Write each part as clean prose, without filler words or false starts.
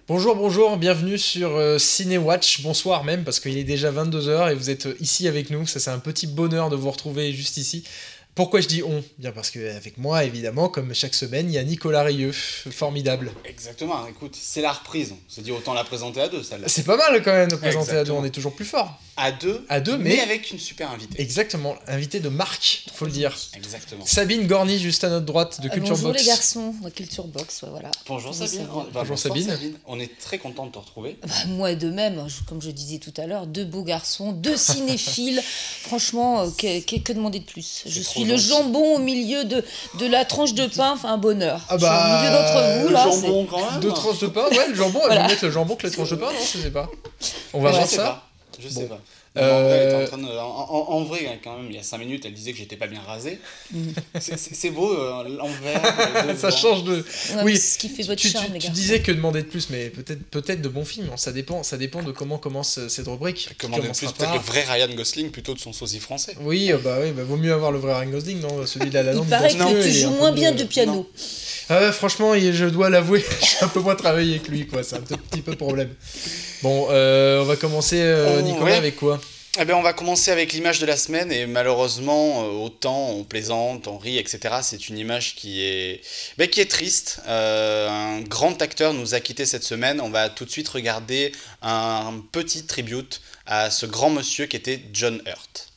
Bonjour, bienvenue sur Ciné-Watch, bonsoir même, parce qu'il est déjà 22h et vous êtes ici avec nous, ça c'est un petit bonheur de vous retrouver juste ici. Pourquoi je dis on? Bien parce qu'avec moi, évidemment, comme chaque semaine, il y a Nicolas Rieux, formidable. Exactement, écoute, c'est la reprise, on s'est dit autant la présenter à deux, celle-là. C'est pas mal quand même de présenter à deux, Exactement. on est toujours plus fort. À deux, mais avec une super invitée. Exactement, invité de marque, faut le dire. Exactement. Sabine Gorny, juste à notre droite, de Culture bonjour Box. les garçons, Culture Box, ouais, voilà. Bonjour Sabine. Bonjour Sabine. On est très content de te retrouver. Moi de même, comme je disais tout à l'heure, deux beaux garçons, deux cinéphiles. Franchement, que demander de plus? Je suis le jambon au milieu de la tranche de pain, enfin un bonheur. Ah Je suis au milieu d'entre vous le là. jambon quand même. Deux tranches de pain, ouais, le jambon, elle veut mettre le jambon que les tranches de pain, non, je sais pas. On va voir ça. Je sais pas. Euh, Non, elle était en train de... en vrai, quand même, il y a 5 minutes, elle disait que j'étais pas bien rasé. C'est beau, l'envers. Ça change de. Ouais, Oui, c'est ce qui fait votre charme, les tu garçons. disais que demander de plus, mais peut-être de bons films. Ça dépend de comment commence cette rubrique. Comment de plus, peut-être le vrai Ryan Gosling plutôt de son sosie français. Oui, vaut mieux avoir le vrai Ryan Gosling, non? Celui de La La Land. Il paraît danse mieux que tu et joues un peu moins mieux. bien de piano. Non. Franchement, je dois l'avouer, j'ai un peu moins travaillé que lui, quoi. C'est un petit peu problème. Bon, on va commencer, Nicolas, ouais. avec quoi? Eh bien, on va commencer avec l'image de la semaine et malheureusement, autant on plaisante, on rit, etc. C'est une image qui est triste. Un grand acteur nous a quittés cette semaine. On va tout de suite regarder un petit tribute à ce grand monsieur qui était John Hurt.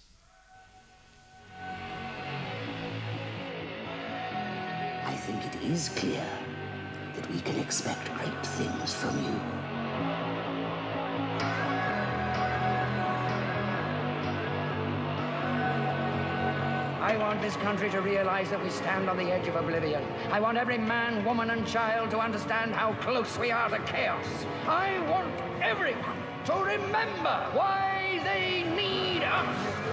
I think it is clear that we can expect great things from you. I want this country to realize that we stand on the edge of oblivion. I want every man, woman, and child to understand how close we are to chaos. I want everyone to remember why they need us.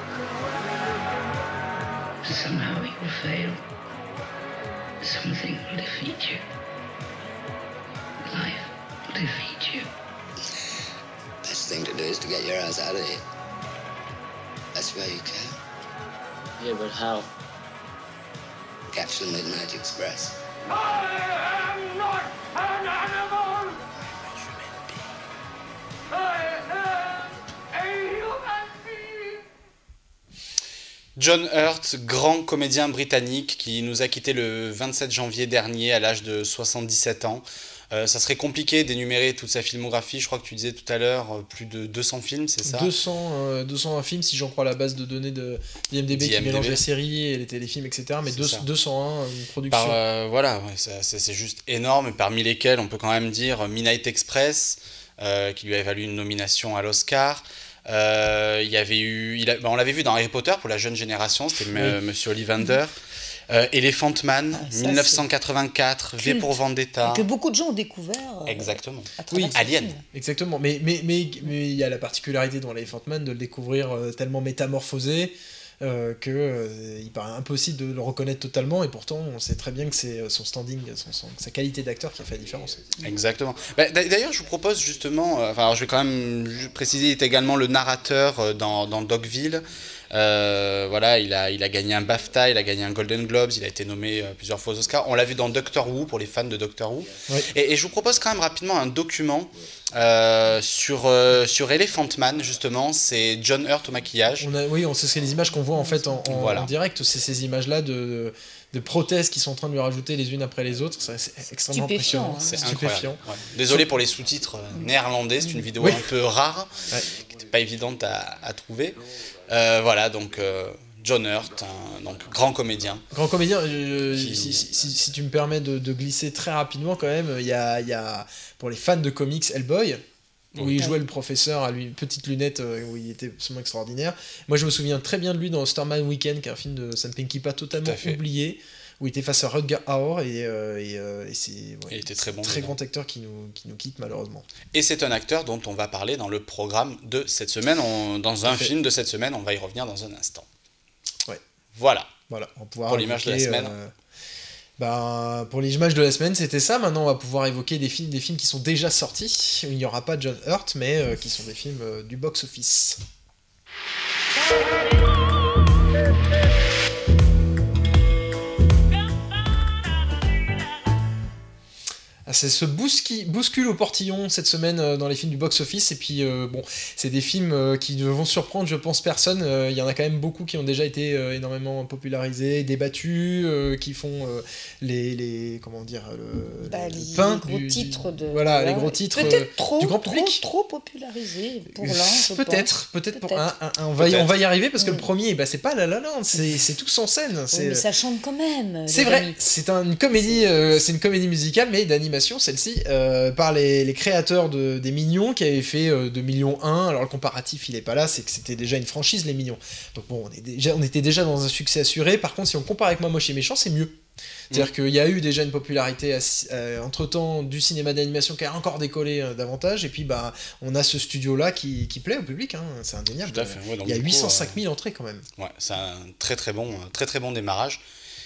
Somehow you will fail. Something will defeat you. Life will defeat you. Best thing to do is to get your ass out of here. That's where you can. Yeah, but how? Catch the Midnight Express. I am not an animal. I am a human being. John Hurt, grand comédien britannique qui nous a quittés le 27 janvier dernier à l'âge de 77 ans. Ça serait compliqué d'énumérer toute sa filmographie, je crois que tu disais tout à l'heure, plus de 200 films, c'est ça? 201 films, si j'en crois la base de données de IMDb qui mélange les séries et les téléfilms, etc. Mais 201, une production. Voilà, ouais, c'est juste énorme, et parmi lesquels on peut quand même dire Midnight Express, qui lui a valu une nomination à l'Oscar. Il y avait eu, on l'avait vu dans Harry Potter pour la jeune génération, c'était Monsieur Ollivander. Elephant Man, 1984, V pour Vendetta. Et que beaucoup de gens ont découvert. Exactement. Oui, Alien. Exactement, mais il y a la particularité dans Elephant Man de le découvrir tellement métamorphosé qu'il paraît impossible de le reconnaître totalement, et pourtant on sait très bien que c'est son standing, sa qualité d'acteur qui a fait la différence. Exactement. D'ailleurs, je vous propose justement, alors je vais quand même préciser, il est également le narrateur dans Dogville. Voilà, il a gagné un BAFTA, il a gagné un Golden Globes, il a été nommé plusieurs fois aux Oscars. On l'a vu dans Doctor Who pour les fans de Doctor Who. Oui. Et je vous propose quand même rapidement un document sur Elephant Man, justement. C'est John Hurt au maquillage. C'est les images qu'on voit en fait en direct, c'est ces images-là de prothèses qui sont en train de lui rajouter les unes après les autres. C'est extrêmement impressionnant. C'est stupéfiant. Ouais. Désolé pour les sous-titres néerlandais, c'est une vidéo un peu rare, qui n'était pas évidente à trouver. Voilà, donc John Hurt, donc grand comédien. Grand comédien, si tu me permets de glisser très rapidement quand même, il y a pour les fans de comics Hellboy, où il jouait le professeur à lui, petite lunette, où il était absolument extraordinaire. Moi je me souviens très bien de lui dans Starman Weekend, qui est un film de Sam Peckinpah totalement oublié, où il était face à Rutger Hauer, et c'est il était très bon, très grand acteur qui nous quitte malheureusement. Et c'est un acteur dont on va parler dans le programme de cette semaine, dans un film de cette semaine, on va y revenir dans un instant. Ouais. Voilà. On va pouvoir pour l'image de la semaine. Pour l'image de la semaine, c'était ça. Maintenant, on va pouvoir évoquer des films qui sont déjà sortis, où il n'y aura pas John Hurt, mais qui sont des films du box-office. Ça se bouscule au portillon cette semaine dans les films du box-office, et puis bon, c'est des films qui ne vont surprendre, je pense, personne. Il y en a quand même beaucoup qui ont déjà été énormément popularisés, débattus, qui font les comment dire, le pain, les gros titres de... Voilà, les gros titres du grand public. Trop popularisés pour l'un, je peut-être pour un, on va y arriver, parce que le premier, c'est pas La La Land, c'est tous en scène. Oui, mais ça chante quand même. C'est vrai, c'est une comédie musicale, mais d'animation, celle-ci, par les créateurs des Mignons, qui avaient fait 2 millions 1. Alors le comparatif, il est pas là, c'est que c'était déjà une franchise, les Mignons. Donc bon, on était déjà dans un succès assuré. Par contre, si on compare avec Moi Moche et Méchant, c'est mieux. C'est-à-dire qu'il y a eu déjà une popularité entre-temps du cinéma d'animation qui a encore décollé davantage, et puis on a ce studio-là qui plaît au public, hein, c'est indéniable. Tout à fait. Ouais, il y a 805 000 entrées quand même. Ouais, c'est un très très bon démarrage,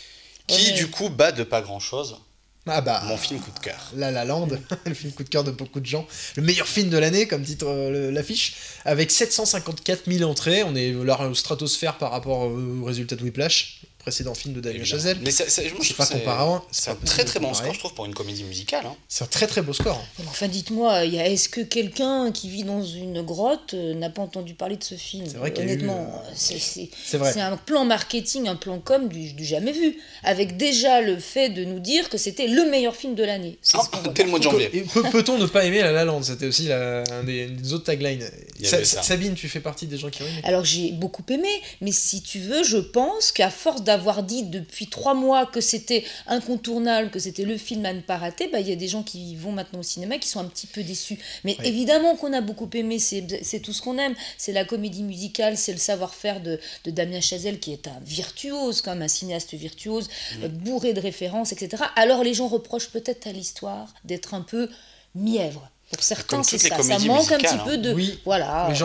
qui du coup bat de pas grand-chose mon film coup de cœur. La La Land, le film coup de cœur de beaucoup de gens. Le meilleur film de l'année, comme titre l'affiche, avec 754 000 entrées. On est là au stratosphère par rapport au résultat de Whiplash, précédent film de Damien Chazelle. Mais c'est pas comparable. C'est un très très bon score, je trouve, pour une comédie musicale. Hein. C'est un très très beau score. Enfin, dites-moi, est-ce que quelqu'un qui vit dans une grotte n'a pas entendu parler de ce film? C'est vrai honnêtement, c'est vrai. C'est un plan marketing, un plan com du jamais vu, avec déjà le fait de nous dire que c'était le meilleur film de l'année. Dès le mois de janvier. Peut-on ne pas aimer La La Land? C'était aussi un des autres taglines. Sabine, tu fais partie des gens qui ont aimé? Alors j'ai beaucoup aimé, mais si tu veux, je pense qu'à force d'avoir dit depuis 3 mois que c'était incontournable, que c'était le film à ne pas rater, il y a des gens qui vont maintenant au cinéma qui sont un petit peu déçus. Mais évidemment qu'on a beaucoup aimé, c'est tout ce qu'on aime. C'est la comédie musicale, c'est le savoir-faire de Damien Chazelle, qui est un virtuose, quand même, un cinéaste virtuose, bourré de références, etc. Alors les gens reprochent peut-être à l'histoire d'être un peu mièvre. Pour certains, c'est ça. Ça manque un petit peu de... Oui, voilà. Mais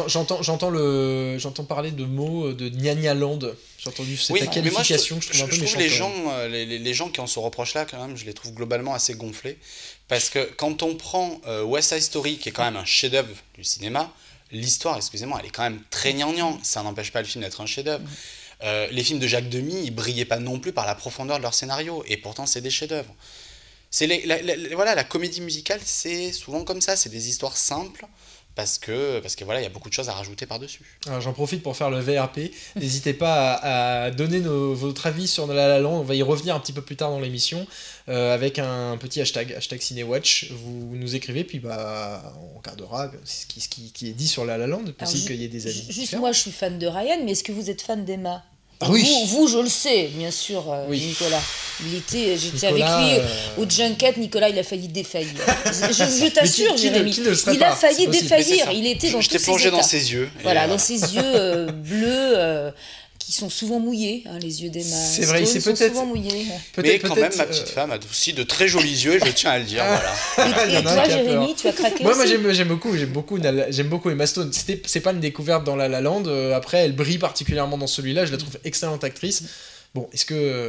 j'entends parler de mots de Gnagna Land. J'ai entendu cette qualification que je trouve un peu méchante. Les gens qui ont ce reproche-là, quand même, je les trouve globalement assez gonflés. Parce que quand on prend West Side Story, qui est quand même un chef-d'œuvre du cinéma, l'histoire, excusez-moi, elle est quand même très gnangnan. Ça n'empêche pas le film d'être un chef-d'œuvre. Les films de Jacques Demy, ils brillaient pas non plus par la profondeur de leur scénario. Et pourtant, c'est des chefs-d'œuvre. La comédie musicale, c'est souvent comme ça, c'est des histoires simples, parce que voilà, il y a beaucoup de choses à rajouter par-dessus. Alors, j'en profite pour faire le VRP. N'hésitez pas à donner votre avis sur La La Land. On va y revenir un petit peu plus tard dans l'émission, avec un petit hashtag CinéWatch. Vous nous écrivez, puis on regardera ce qui est dit sur La La Land. Possible qu'il y ait des avis juste différents. Moi, je suis fan de Ryan, mais est-ce que vous êtes fan d'Emma? Oui. Vous, je le sais, bien sûr, Nicolas. J'étais avec lui au Junket. Nicolas, il a failli défaillir. Je t'assure, Jérémy. Il a failli défaillir. Il était dans tous ses états. Je t'ai plongé dans ses yeux. Voilà, dans ses yeux bleus, qui sont souvent mouillés, les yeux d'Emma. C'est vrai, c'est peut-être souvent mouillés. Mais quand même, ma petite femme a aussi de très jolis yeux, et je tiens à le dire. Voilà. Et toi, Jérémy, tu as craqué aussi? Moi, j'aime beaucoup Emma Stone. C'est pas une découverte dans La La Land. Après, elle brille particulièrement dans celui-là. Je la trouve excellente actrice. Bon, est-ce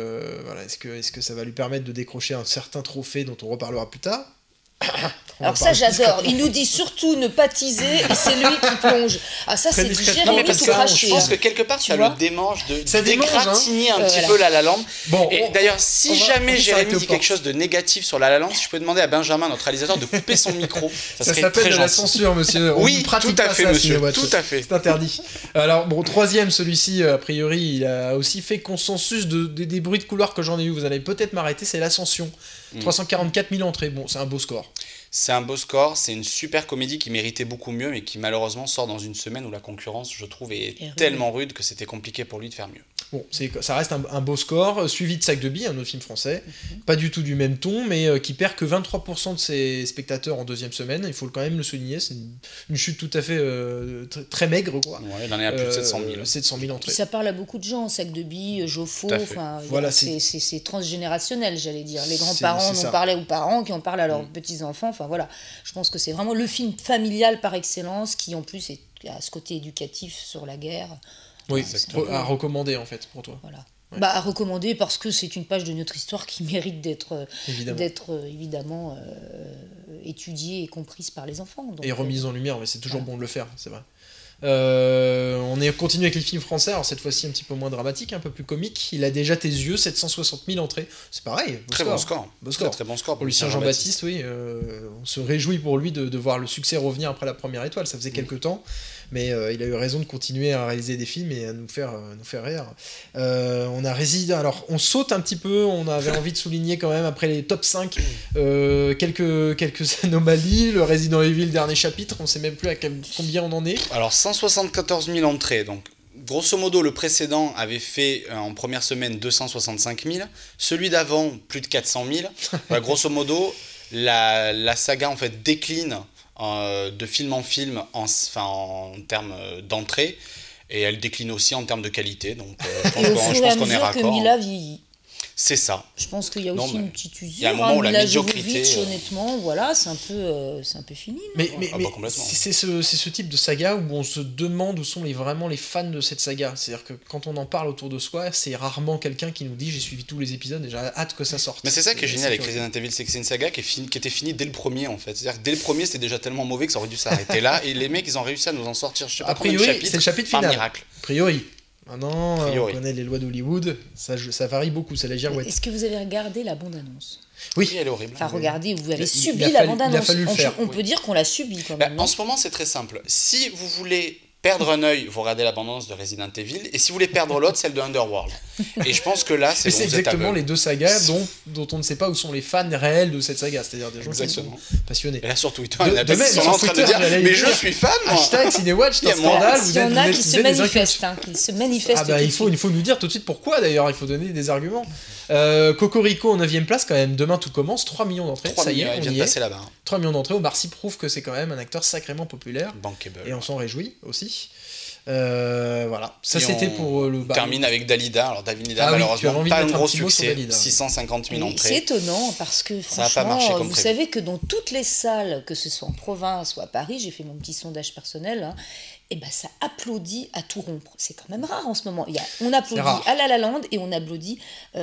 que ça va lui permettre de décrocher un certain trophée dont on reparlera plus tard? Alors ça, j'adore. Il nous dit surtout ne pas teaser, et c'est lui qui plonge. Ah, ça, c'est du Jérémy tout craché. Je pense que quelque part, ça le démange de dégratigner un petit peu La La Land. Bon, et d'ailleurs, si jamais Jérémy dit quelque chose de négatif sur La La Land, si je peux demander à Benjamin, notre réalisateur, de couper son micro, ça serait très gentil. La censure, monsieur. Oui, tout à fait, monsieur. Tout à fait. C'est interdit. Alors, bon, troisième, celui-ci, a priori, il a aussi fait consensus des bruits de couloir que j'en ai eu. Vous allez peut-être m'arrêter, c'est l'Ascension. 344 000 entrées. Bon, c'est un beau score. C'est un beau score, c'est une super comédie qui méritait beaucoup mieux, mais qui malheureusement sort dans une semaine où la concurrence, je trouve, est tellement rude que c'était compliqué pour lui de faire mieux. Bon, ça reste un beau score, suivi de Sac de billes, un autre film français, pas du tout du même ton, mais qui perd que 23% de ses spectateurs en deuxième semaine, il faut quand même le souligner, c'est une chute tout à fait très maigre, quoi. Ouais, il en est à plus de 700 000. 700 000 entrées. Puis ça parle à beaucoup de gens, Sac de billes, Joffo, voilà, c'est transgénérationnel, j'allais dire. Les grands-parents n'en parlaient aux parents, qui en parlent à leurs petits-enfants, enfin voilà. Je pense que c'est vraiment le film familial par excellence, qui en plus a ce côté éducatif sur la guerre. Oui, à recommander en fait pour toi. Voilà. Ouais. À recommander parce que c'est une page de notre histoire qui mérite d'être évidemment étudiée et comprise par les enfants. Donc, et remise en lumière, mais c'est toujours bon de le faire, c'est vrai. On est continué avec les films français, alors cette fois-ci un petit peu moins dramatique, un peu plus comique. Il a déjà tes yeux, 760 000 entrées. C'est pareil. Très bon score. Très bon score pour Lucien Jean-Baptiste, oui. On se réjouit pour lui de voir le succès revenir après la première étoile. Ça faisait quelques temps, mais il a eu raison de continuer à réaliser des films et à nous faire rire. On a alors on saute un petit peu, on avait envie de souligner quand même après les top 5 quelques anomalies. Le Resident Evil dernier chapitre, on sait même plus à combien on en est. Alors 174 000 entrées, donc grosso modo le précédent avait fait en première semaine 265 000, celui d'avant plus de 400 000. Grosso modo la saga en fait décline de film en film en termes d'entrée, et elle décline aussi en termes de qualité, donc je pense qu'on est raccord. Que Mila vieillit. C'est ça. Je pense qu'il y a aussi une petite usure. Il y a un moment où la médiocrité. Honnêtement, voilà, c'est un peu fini. Mais c'est ce type de saga où on se demande où sont vraiment les fans de cette saga. C'est-à-dire que quand on en parle autour de soi, c'est rarement quelqu'un qui nous dit j'ai suivi tous les épisodes et j'ai hâte que ça sorte. Mais c'est ça qui est génial avec Resident Evil, c'est que c'est une saga qui était finie dès le premier en fait. C'est-à-dire que dès le premier c'était déjà tellement mauvais que ça aurait dû s'arrêter là, et les mecs ils ont réussi à nous en sortir. Je sais pas, a priori, c'est le chapitre final. Miracle. A priori. Maintenant, on connaît les lois d'Hollywood, ça varie beaucoup, c'est la girouette. Est-ce que vous avez regardé la bande-annonce ? Oui, elle est horrible. Enfin, regardez, vous avez subi la bande-annonce. Il a fallu le faire. On peut dire qu'on l'a subi quand même. En ce moment, c'est très simple. Si vous voulez perdre un œil, vous regardez la bande-annonce de Resident Evil, et si vous voulez perdre l'autre, celle de Underworld. Et je pense que là, c'est exactement les deux sagas dont on ne sait pas où sont les fans réels de cette saga, c'est-à-dire des gens qui sont passionnés. Et là, sur Twitter, il y en a qui sont en train de dire mais je suis fan, moi. Hashtag Cinewatch, c'est un scandale. Il y en a qui se manifestent. Ah bah, il faut nous dire tout de suite pourquoi, d'ailleurs, il faut donner des arguments. Cocorico en 9ème place, quand même, demain tout commence, 3 millions d'entrées, ça y est, on y est. 3 millions d'entrées, Omar Sy prouve que c'est quand même un acteur sacrément populaire. Bankable. Et on s'en réjouit aussi. Voilà, ça c'était pour le bar. On termine avec Dalida. Alors Dalida, malheureusement, pas un gros succès, 650 000 entrées. C'est étonnant parce que franchement, vous savez que dans toutes les salles, que ce soit en province ou à Paris, j'ai fait mon petit sondage personnel, et ben ça applaudit à tout rompre. C'est quand même rare en ce moment. On applaudit à La La Land et on applaudit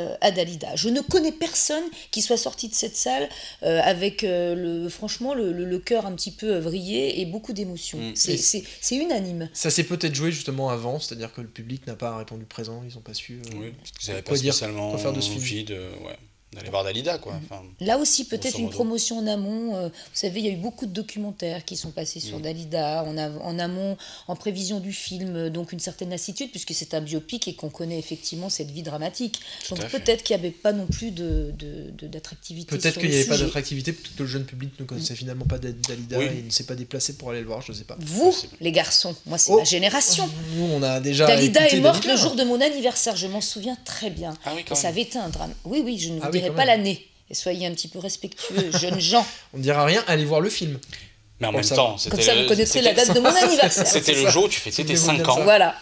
à Dalida. Je ne connais personne qui soit sorti de cette salle avec franchement le cœur un petit peu vrillé et beaucoup d'émotions. C'est unanime. Ça s'est peut-être joué justement avant, c'est-à-dire que le public n'a pas répondu présent, ils n'ont pas su parce qu'ils n'avaient pas spécialement envie d'aller voir Dalida, quoi. Enfin, là aussi, peut-être une promotion en amont. Vous savez, il y a eu beaucoup de documentaires qui sont passés sur Dalida, en amont, en prévision du film, donc une certaine lassitude, puisque c'est un biopic et qu'on connaît effectivement cette vie dramatique. Donc peut-être qu'il n'y avait pas non plus d'attractivité. Peut-être qu'il n'y avait pas d'attractivité, peut-être que le jeune public ne connaissait finalement pas Dalida et ne s'est pas déplacé pour aller le voir, je ne sais pas. Vous, les garçons, moi c'est ma génération. Nous, on a déjà. Dalida est morte le jour de mon anniversaire, je m'en souviens très bien. Ah oui, et ça avait été un drame. Oui, je ne vous dirai pas l'année. Et soyez un petit peu respectueux, jeunes gens. On ne dira rien, allez voir le film. Mais en même temps, comme ça, vous connaîtrez la date de mon anniversaire. C'était le jour où tu fêtais tes 5 ans. Voilà.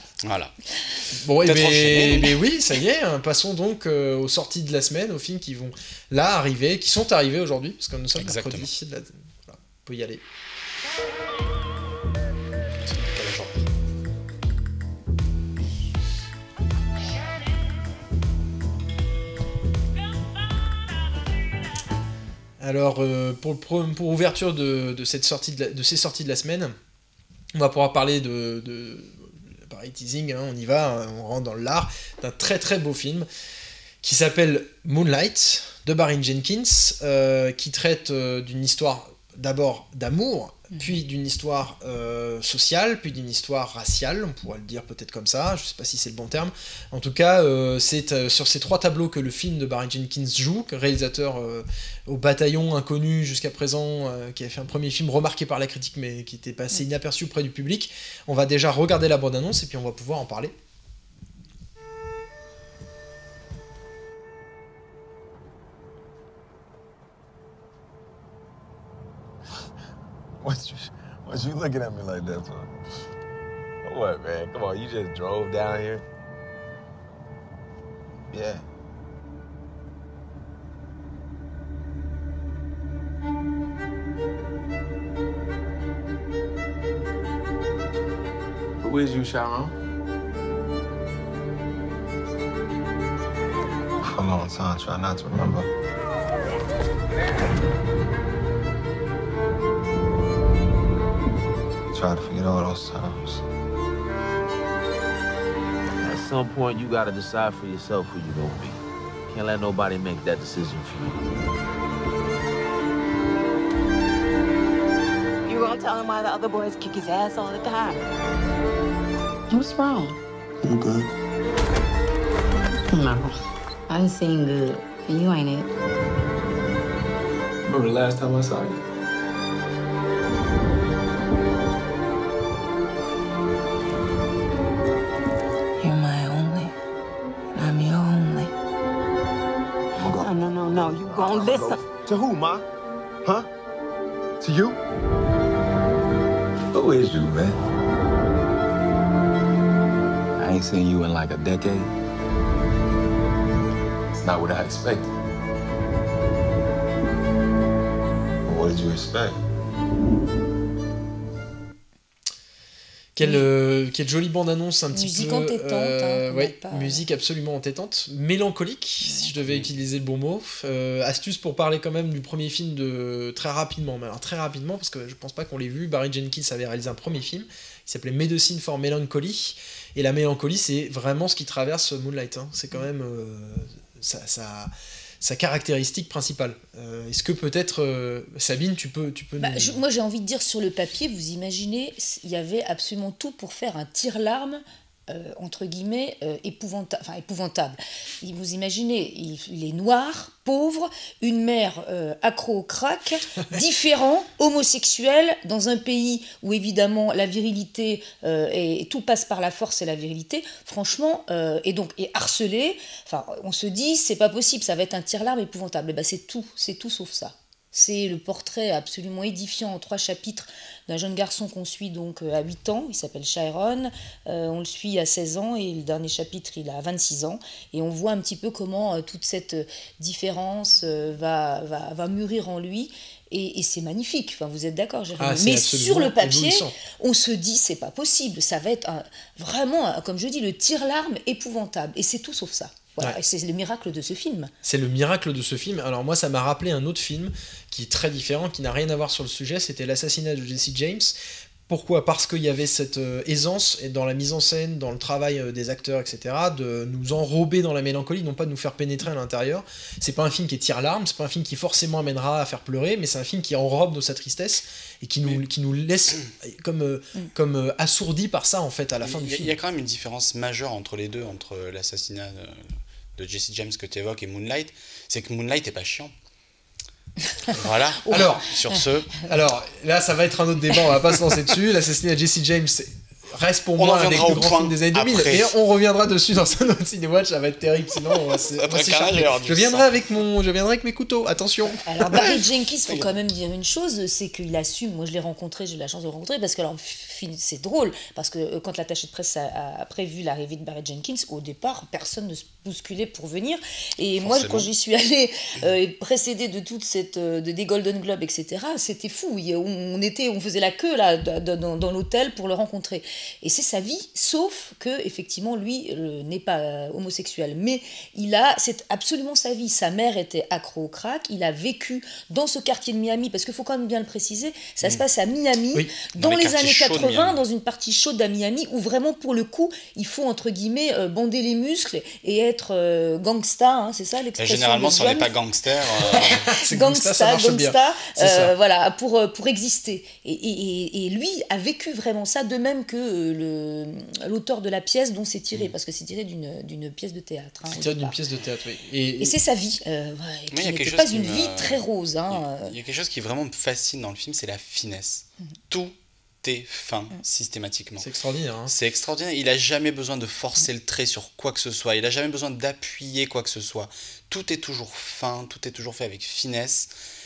Bon, mais oui, ça y est, passons donc aux sorties de la semaine, aux films qui vont là arriver, qui sont arrivés aujourd'hui, parce que nous sommes mercredi. Voilà, on peut y aller. Alors, pour ouverture de ces sorties de la semaine, on va pouvoir parler pareil, teasing, on y va, on rentre dans l'art, d'un très très beau film qui s'appelle Moonlight, de Barry Jenkins, qui traite d'une histoire d'abord d'amour, puis d'une histoire sociale, puis d'une histoire raciale, on pourrait le dire peut-être comme ça, je sais pas si c'est le bon terme. En tout cas, c'est sur ces 3 tableaux que le film de Barry Jenkins joue, réalisateur au bataillon inconnu jusqu'à présent, qui a fait un premier film remarqué par la critique, mais qui était passé inaperçu auprès du public. On va déjà regarder la bande-annonce et puis on va pouvoir en parler. What you looking at me like that for? What, man? Come on, you just drove down here? Yeah. Who is you, Sharon? For a long time, try not to remember. try to forget all those times. At some point, you gotta decide for yourself who you gonna be. Can't let nobody make that decision for you. You gonna tell him why the other boys kick his ass all the time? What's wrong? I'm good. No, I done seen good. And you ain't it. Remember the last time I saw you? You're my only. I'm your only. No, you gonna listen. To who, Ma? Huh? To you? Who is you, man? I ain't seen you in like a decade. It's not what I expected. What did you expect? Quelle jolie bande-annonce, un petit musique peu... entêtante. Ouais, musique absolument entêtante. Mélancolique, si je devais utiliser le bon mot. Astuce pour parler quand même du premier film très rapidement. Mais alors très rapidement, parce que je pense pas qu'on l'ait vu. Barry Jenkins avait réalisé un premier film qui s'appelait Medicine for Melancholy. Et la mélancolie, c'est vraiment ce qui traverse Moonlight. Hein. C'est quand même sa caractéristique principale. Est-ce que peut-être, Sabine, tu peux nous... Moi, j'ai envie de dire, sur le papier, vous imaginez, il y avait absolument tout pour faire un tire-larme, entre guillemets, épouvantable. Vous imaginez, il est noir, pauvre, une mère accro au crack, différent, homosexuel, dans un pays où évidemment la virilité, et tout passe par la force et la virilité, franchement, et harcelé, on se dit, c'est pas possible, ça va être un tire-larme épouvantable. Et ben, c'est tout sauf ça. C'est le portrait absolument édifiant en 3 chapitres d'un jeune garçon qu'on suit donc à 8 ans, il s'appelle Chiron, on le suit à 16 ans et le dernier chapitre il a 26 ans et on voit un petit peu comment toute cette différence va mûrir en lui et c'est magnifique, enfin, vous êtes d'accord Jérémy, mais sur le papier éblouissant. On se dit c'est pas possible, ça va être vraiment comme je dis le tire-larme épouvantable et c'est tout sauf ça. Voilà, ouais. Et c'est le miracle de ce film. C'est le miracle de ce film. Alors moi, ça m'a rappelé un autre film qui est très différent, qui n'a rien à voir sur le sujet. C'était l'assassinat de Jesse James. Pourquoi ? Parce qu'il y avait cette aisance dans la mise en scène, dans le travail des acteurs, etc., de nous enrober dans la mélancolie, non pas de nous faire pénétrer à l'intérieur. C'est pas un film qui tire-larme, c'est pas un film qui forcément amènera à faire pleurer, mais c'est un film qui enrobe de sa tristesse et qui nous laisse comme assourdis par ça, en fait, à la fin du film. Il y a quand même une différence majeure entre les deux, entre l'assassinat de Jesse James que tu évoques et Moonlight, c'est que Moonlight est pas chiant. Voilà. Alors, sur ce. Alors, là, ça va être un autre débat, on va pas se lancer dessus. L'assassinat de Jesse James reste pour moi un des plus grands films des années 2000. Après. Et on reviendra dessus dans un autre Cinéwatch, ça va être terrible, sinon on va s'écharper. Je viendrai avec mes couteaux, attention. Alors, Barry Jenkins, il faut quand même dire une chose, c'est qu'il assume, moi je l'ai rencontré, j'ai eu la chance de le rencontrer, parce que alors, c'est drôle, parce que quand l'attaché de presse a prévu l'arrivée de Barry Jenkins, au départ, personne ne se bousculait pour venir. Et forcément. Moi, quand j'y suis allée, précédée de toute cette des Golden Globes, etc., c'était fou. On faisait la queue là, dans l'hôtel pour le rencontrer. Et c'est sa vie, sauf que effectivement, lui n'est pas homosexuel. Mais c'est absolument sa vie. Sa mère était accro au crack. Il a vécu dans ce quartier de Miami, parce qu'il faut quand même bien le préciser, ça se passe à Miami, oui, dans les années 80, dans une partie chaude à Miami, où vraiment, pour le coup, il faut, entre guillemets, bander les muscles et être gangsta, hein, c'est ça l'expression. Et généralement, si on n'est pas gangster... c'est gangsta, ça marche bien. Voilà, pour exister. Et lui a vécu vraiment ça, de même que l'auteur de la pièce dont c'est tiré, parce que c'est tiré d'une pièce de théâtre. Hein, c'est tiré d'une pièce de théâtre, oui. Et c'est sa vie, qui n'était pas une vie très rose. Hein. Il y a quelque chose qui vraiment me fascine dans le film, c'est la finesse. Tout est fin, systématiquement. C'est extraordinaire. Hein. C'est extraordinaire. Il n'a jamais besoin de forcer le trait sur quoi que ce soit. Il n'a jamais besoin d'appuyer quoi que ce soit. Tout est toujours fin, tout est toujours fait avec finesse.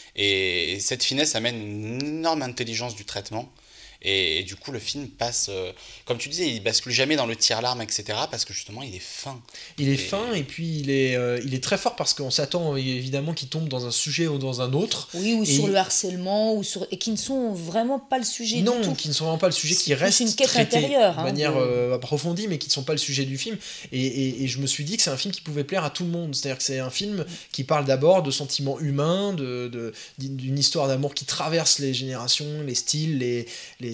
Et cette finesse amène une énorme intelligence du traitement. Et du coup, le film passe, comme tu disais, il bascule jamais dans le tire-larme, etc. Parce que justement, il est fin. Il est fin, et puis il est très fort, parce qu'on s'attend évidemment qu'il tombe dans un sujet ou dans un autre. Oui, ou sur le harcèlement, et qui ne sont vraiment pas le sujet du tout. Non, qui ne sont vraiment pas le sujet, qui restent une quête traités intérieure, de manière approfondie, mais qui ne sont pas le sujet du film. Et je me suis dit que c'est un film qui pouvait plaire à tout le monde. C'est-à-dire que c'est un film qui parle d'abord de sentiments humains, d'une histoire d'amour qui traverse les générations, les styles, les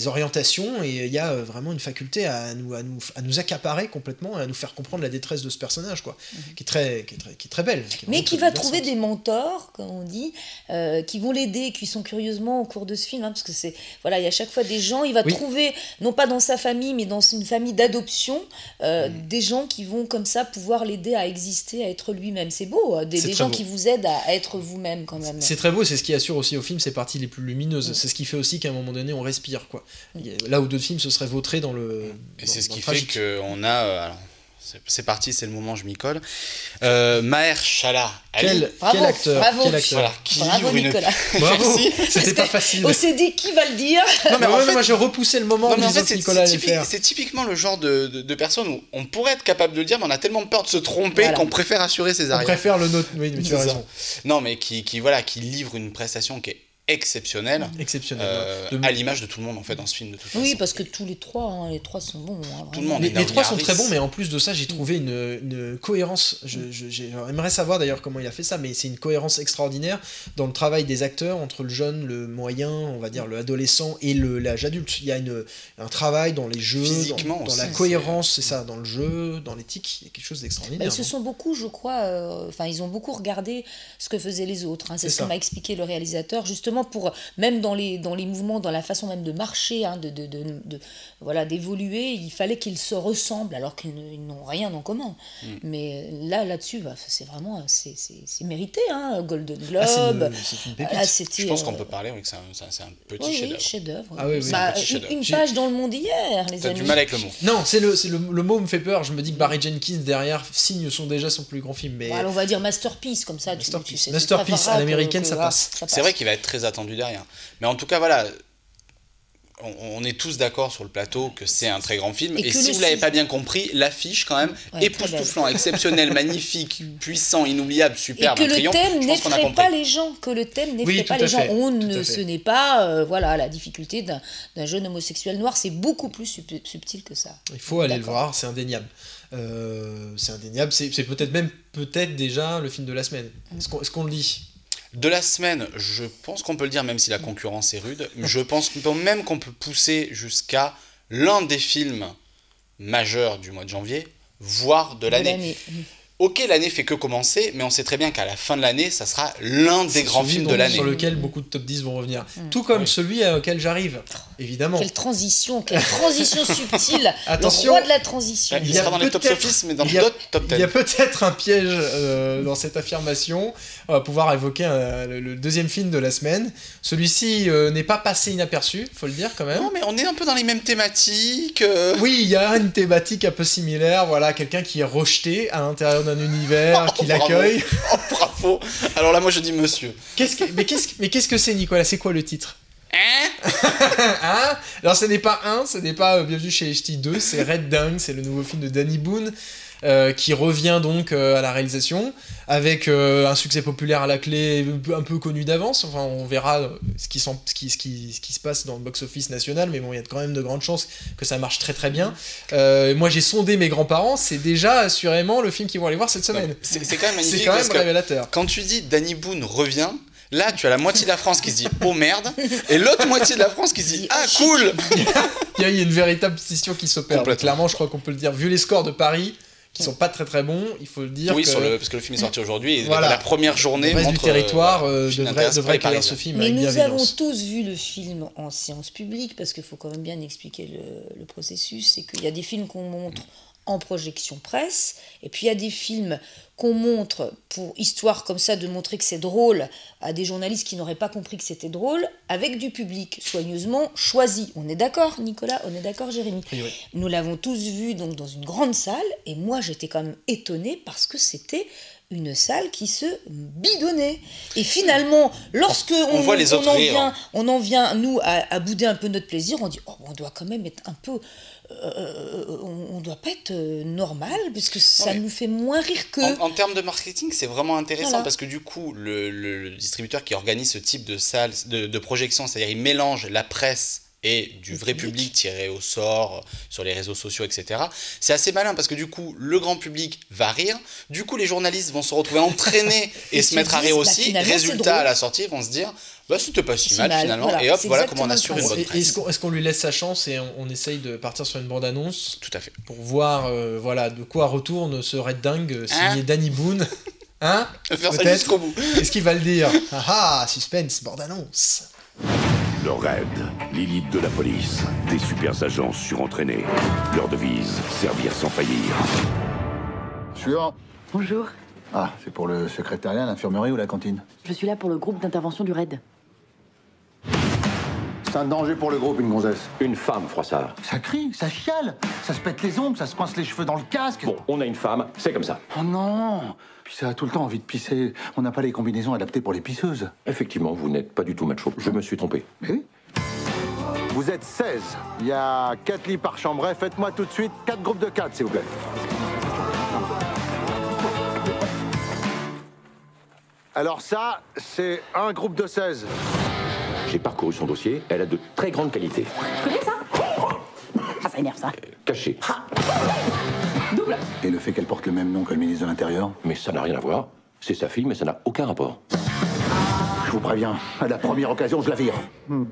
des orientations, et il y a vraiment une faculté à nous accaparer complètement, et à nous faire comprendre la détresse de ce personnage, quoi, qui est très belle. Mais qui va trouver des mentors, comme on dit, qui vont l'aider, qui sont curieusement au cours de ce film, parce que il y a à chaque fois des gens, il va trouver, non pas dans sa famille, mais dans une famille d'adoption, des gens qui vont comme ça pouvoir l'aider à exister, à être lui-même. C'est beau, des gens qui vous aident à être vous-même quand même. C'est très beau, c'est ce qui assure aussi au film ses parties les plus lumineuses. C'est ce qui fait aussi qu'à un moment donné on respire, quoi. Là où d'autres films se seraient vautrés dans le. Et c'est ce qui fait qu'on a. Alors, c'est parti, c'est le moment, je m'y colle. Mahershala Ali. Quel acteur. Voilà, bravo Nicolas. Bravo. C'était pas facile. On s'est dit qui va le dire. Non mais moi je repoussais le moment où Nicolas allait faire. C'est typiquement le genre de personne où on pourrait être capable de le dire, mais on a tellement peur de se tromper qu'on préfère assurer ses arrières. On préfère le nôtre. Oui, mais tu as raison. Non, mais qui livre une prestation qui est exceptionnelle, à l'image de tout le monde en fait dans ce film, de toute façon. Oui, parce que tous les trois sont bons. Tout le monde. Les trois sont très bons, mais en plus de ça, j'ai trouvé une cohérence. J'aimerais savoir d'ailleurs comment il a fait ça, mais c'est une cohérence extraordinaire dans le travail des acteurs entre le jeune, le moyen, on va dire l'adolescent et l'âge adulte. Il y a un travail dans les jeux, dans la cohérence, c'est ça, dans le jeu, dans l'éthique. Il y a quelque chose d'extraordinaire. Ils se sont beaucoup, je crois, ils ont beaucoup regardé ce que faisaient les autres. C'est ce que m'a expliqué le réalisateur, justement pour même dans les mouvements, dans la façon même de marcher, d'évoluer, il fallait qu'ils se ressemblent alors qu'ils n'ont rien en commun. Mais là-dessus, c'est vraiment c'est mérité, Golden Globe. C'est une pépite. Je pense qu'on peut parler que c'est un petit chef-d'œuvre. Une page dans le monde hier, les amis. T'as du mal avec le mot. Non, le mot me fait peur. Je me dis que Barry Jenkins derrière signe déjà son plus grand film. Mais... on va dire masterpiece comme ça. Masterpiece à l'américaine, ça passe. C'est vrai qu'il va être très attendu derrière. Mais en tout cas, voilà, on est tous d'accord sur le plateau que c'est un très grand film. Et si vous ne l'avez pas bien compris, l'affiche quand même, époustouflant, exceptionnel, magnifique, puissant, inoubliable, superbe, et que le thème n'effraie pas les gens. Ce n'est pas la difficulté d'un jeune homosexuel noir, c'est beaucoup plus subtil que ça. Il faut aller le voir, c'est indéniable. C'est peut-être déjà le film de la semaine. Est-ce qu'on le dit ? De la semaine, je pense qu'on peut le dire, même si la concurrence est rude. Je pense même qu'on peut pousser jusqu'à l'un des films majeurs du mois de janvier, voire de l'année. Ok, l'année fait que commencer, mais on sait très bien qu'à la fin de l'année, ça sera l'un des grands films de l'année. Sur lequel beaucoup de top 10 vont revenir. Tout comme celui auquel j'arrive, évidemment. Quelle transition subtile. Attention, le roi de la transition. Il sera dans les top office, mais dans d'autres top 10. Il y a peut-être un piège dans cette affirmation. On va pouvoir évoquer le deuxième film de la semaine. Celui-ci n'est pas passé inaperçu, faut le dire quand même. Non, mais on est un peu dans les mêmes thématiques. Oui, il y a une thématique un peu similaire. Voilà, quelqu'un qui est rejeté à l'intérieur d'un univers qui l'accueille. Bravo. Alors là, moi, je dis monsieur. Mais qu'est-ce que c'est, Nicolas ? C'est quoi le titre ? Alors, ce n'est pas Bienvenue chez les Ch'tis 2, c'est Red Dung, c'est le nouveau film de Danny Boone. Qui revient donc à la réalisation avec un succès populaire à la clé, un peu connu d'avance. Enfin, on verra ce qui se passe dans le box-office national, mais bon, il y a quand même de grandes chances que ça marche très très bien. Moi, j'ai sondé mes grands-parents, c'est déjà assurément le film qu'ils vont aller voir cette semaine. C'est quand même magnifique. C'est quand même révélateur. Quand tu dis Danny Boone revient, là, tu as la moitié de la France qui se dit « Oh merde !» et l'autre moitié de la France qui se dit « Ah, cool !» Il y a une véritable scission qui s'opère. Clairement, je crois qu'on peut le dire. Vu les scores de Paris, qui sont pas très très bons, il faut le dire. Oui, parce que le film est sorti aujourd'hui et la première journée montre du territoire devrait accueillir ce film. Mais nous avons tous vu le film en séance publique, parce qu'il faut quand même bien expliquer le processus. C'est qu'il y a des films qu'on montre en projection presse, et puis il y a des films qu'on montre pour histoire comme ça de montrer que c'est drôle à des journalistes qui n'auraient pas compris que c'était drôle, avec du public soigneusement choisi. On est d'accord, Nicolas ? On est d'accord, Jérémy ? Oui. Nous l'avons tous vu donc dans une grande salle, et moi j'étais quand même étonnée parce que c'était une salle qui se bidonnait. Et finalement, lorsque on en vient, nous, à bouder un peu notre plaisir, on dit on doit quand même être un peu... on doit pas être normal, parce que ça nous fait moins rire que... En termes de marketing, c'est vraiment intéressant, parce que du coup, le distributeur qui organise ce type de salle, de projection, c'est-à-dire il mélange la presse et du vrai public tiré au sort sur les réseaux sociaux, etc. C'est assez malin parce que du coup, le grand public va rire, du coup, les journalistes vont se retrouver entraînés et se mettre à rire aussi. Résultat, à la sortie, ils vont se dire, bah c'était pas si mal finalement, voilà, et hop, voilà comment on assure une bonne presse. Est-ce qu'on lui laisse sa chance et on essaye de partir sur une bande-annonce? Tout à fait. Pour voir voilà, de quoi retourne ce Red Dingue signé Danny Boone. Hein? Faire ça jusqu'au bout. Qu'est-ce qu'il va le dire? Ah ah, suspense, bande-annonce. Le Raid, l'élite de la police, des super agents surentraînés. Leur devise, servir sans faillir. Suivant. Bonjour. Ah, c'est pour le secrétariat, l'infirmerie ou la cantine? Je suis là pour le groupe d'intervention du RAID. C'est un danger pour le groupe, une gonzesse. Une femme, Froissart. Ça crie, ça chiale, ça se pète les ongles, ça se coince les cheveux dans le casque. Bon, on a une femme, c'est comme ça. Oh non! Puis ça a tout le temps envie de pisser. On n'a pas les combinaisons adaptées pour les pisseuses. Effectivement, vous n'êtes pas du tout macho. Je me suis trompé. Mais oui. Vous êtes 16. Il y a 4 lits par chambre. Faites-moi tout de suite 4 groupes de 4, s'il vous plaît. Alors ça, c'est un groupe de 16. J'ai parcouru son dossier, elle a de très grandes qualités. Tu connais ça? Ah, ça énerve, ça. Cachée. Double. Et le fait qu'elle porte le même nom que le ministre de l'Intérieur? Mais ça n'a rien à voir. C'est sa fille, mais ça n'a aucun rapport. Je vous préviens, à la première occasion, je la vire. Il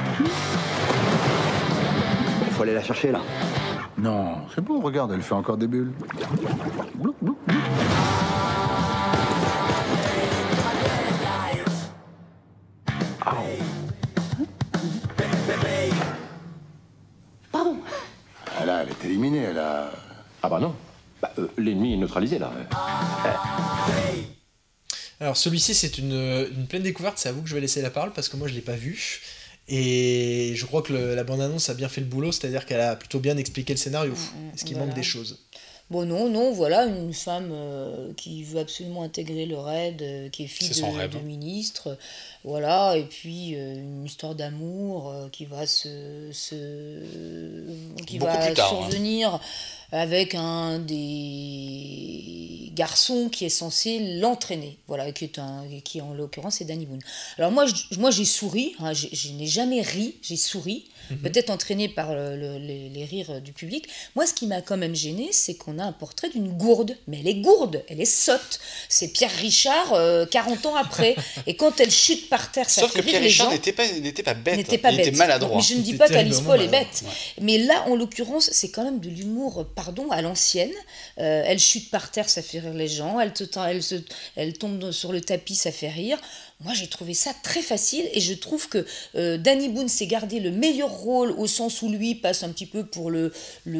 faut aller la chercher, là. Non, c'est bon, regarde, elle fait encore des bulles. Blou, blou, blou. Pardon. Elle est éliminée, elle a... Ah bah non. L'ennemi est neutralisé, là. Alors celui-ci c'est une pleine découverte, c'est à vous que je vais laisser la parole parce que moi je l'ai pas vu et je crois que la bande-annonce a bien fait le boulot, c'est-à-dire qu'elle a plutôt bien expliqué le scénario. Est-ce qu'il manque des choses? Bon non, voilà, une femme qui veut absolument intégrer le RAID, qui est fille de ministre, voilà, et puis une histoire d'amour qui va survenir avec un des garçons qui est censé l'entraîner, voilà, qui en l'occurrence est Danny Boone. Alors moi j'ai souri, hein, je n'ai jamais ri, j'ai souri, peut-être entraîné par les rires du public. Moi ce qui m'a quand même gêné, c'est qu'on a un portrait d'une gourde, mais elle est gourde, elle est sotte. C'est Pierre Richard 40 ans après, et quand elle chute par terre, ça fait rire les gens. Sauf que Pierre Richard n'était pas bête, il était maladroit. Mais je ne dis pas qu'Alice Paul est bête, ouais. Mais là en l'occurrence c'est quand même de l'humour, pardon, à l'ancienne. Elle chute par terre, ça fait rire les gens, elle tombe sur le tapis, ça fait rire. Moi j'ai trouvé ça très facile et je trouve que Danny Boone s'est gardé le meilleur rôle au sens où lui passe un petit peu pour le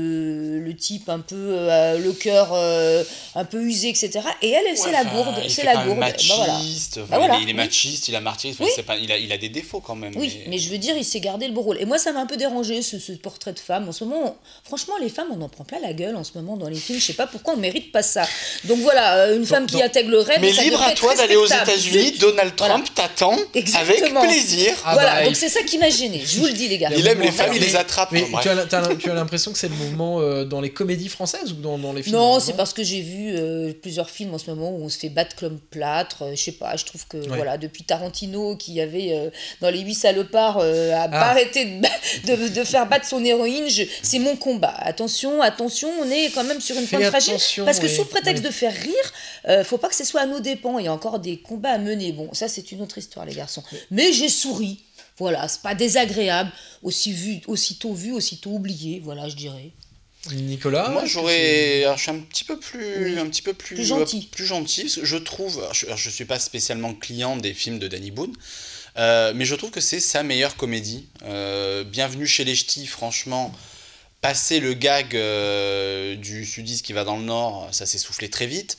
type un peu le cœur un peu usé, etc. Et elle c'est la gourde, c'est la gourde. Machiste, voilà. Il est machiste, il a martyr, oui. Il a des défauts quand même. Oui, mais je veux dire, il s'est gardé le beau rôle. Et moi ça m'a un peu dérangé ce portrait de femme. En ce moment, franchement, les femmes on en prend plein la gueule en ce moment dans les films. Je sais pas pourquoi on mérite pas ça. Donc voilà, une femme qui intègre le RAID. Mais libre à toi d'aller aux États-Unis, Donald Trump t'attend avec plaisir. Voilà, donc c'est ça qui m'a gêné, je vous le dis les gars. Il aime les femmes, il les attrape. Mais tu as l'impression que c'est le mouvement dans les comédies françaises ou dans les films? Non, c'est parce que j'ai vu plusieurs films en ce moment où on se fait battre comme plâtre. Je sais pas, je trouve que voilà, depuis Tarantino qui avait dans Les 8 salopards a pas arrêté de faire battre son héroïne, c'est mon combat. Attention, on est quand même sur une pointe fragile parce que sous prétexte de faire rire, faut pas que ce soit à nos dépens. Il y a encore des combats à mener. Bon, ça c'est une autre histoire les garçons. Mais j'ai souri. Voilà, c'est pas désagréable, aussitôt vu, aussitôt oublié, voilà, je dirais. Nicolas, moi je suis un petit peu plus gentil. Plus gentil parce que je trouve, je suis pas spécialement client des films de Danny Boone, mais je trouve que c'est sa meilleure comédie. Bienvenue chez les Ch'tis, franchement, passer le gag du sudiste qui va dans le nord, ça s'est soufflé très vite.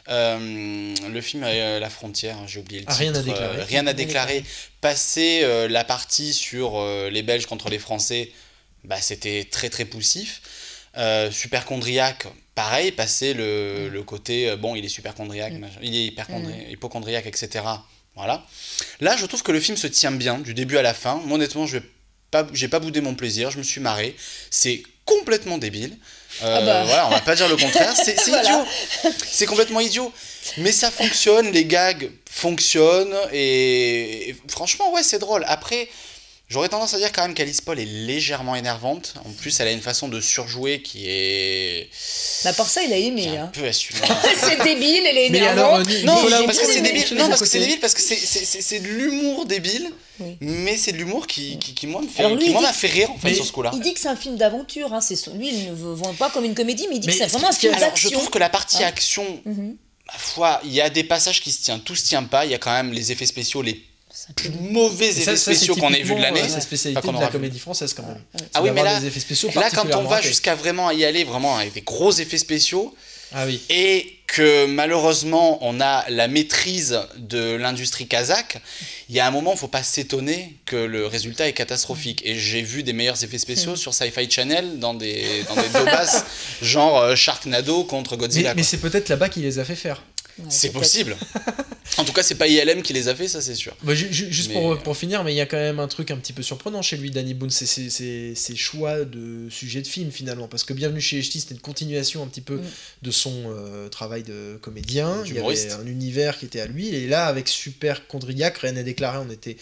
Le film La Frontière, j'ai oublié le titre. Rien à déclarer. Passer la partie sur les Belges contre les Français, bah, c'était très très poussif. Superchondriaque, pareil, passer le côté bon, il est superchondriaque, il est hypochondriaque, etc. Voilà. Là, je trouve que le film se tient bien du début à la fin. Moi, honnêtement, j'ai pas boudé mon plaisir, je me suis marré. C'est complètement débile. Voilà, on va pas dire le contraire. C'est idiot. C'est complètement idiot. Mais ça fonctionne, les gags fonctionnent et franchement, ouais, c'est drôle. Après, J'aurais tendance à dire quand même qu'Alice Paul est légèrement énervante. En plus, elle a une façon de surjouer qui est... Bah, pour ça, il a aimé. Un peu assumée. C'est débile, elle est Mais énervante. alors, Non, parce que c'est débile. Non, parce que c'est débile, parce que c'est de l'humour débile, mais c'est de l'humour qui moi, m'a fait rire, en fait, sur ce coup-là. Il dit que c'est un film d'aventure. Hein, lui, il ne vend pas comme une comédie, mais il dit que c'est vraiment un film d'action. Alors, je trouve que la partie action, ma foi, il y a des passages qui se tiennent. Tout se tient pas. Il y a quand même les effets spéciaux, les plus mauvais effets spéciaux qu'on ait vu de l'année. C'est la spécialité de la comédie française quand même. Ah oui, mais là, des effets spéciaux quand on va jusqu'à vraiment y aller, vraiment avec des gros effets spéciaux, oui. Et que malheureusement on a la maîtrise de l'industrie kazakh, il y a un moment, il ne faut pas s'étonner que le résultat est catastrophique. Et j'ai vu des meilleurs effets spéciaux sur Sci-Fi Channel dans des deux basses, genre Sharknado contre Godzilla. Mais c'est peut-être là-bas qu'il les a fait faire. Ouais, c'est possible. En tout cas, c'est pas ILM qui les a fait, ça c'est sûr. Bah, juste pour finir, mais il y a quand même un truc un petit peu surprenant chez lui, Danny Boone, c'est ses choix de sujet de film finalement. Parce que Bienvenue chez les Ch'tis, c'était une continuation un petit peu de son travail de comédien. Il y avait un univers qui était à lui. Et là, avec Super Condriac, rien n'est déclaré, on était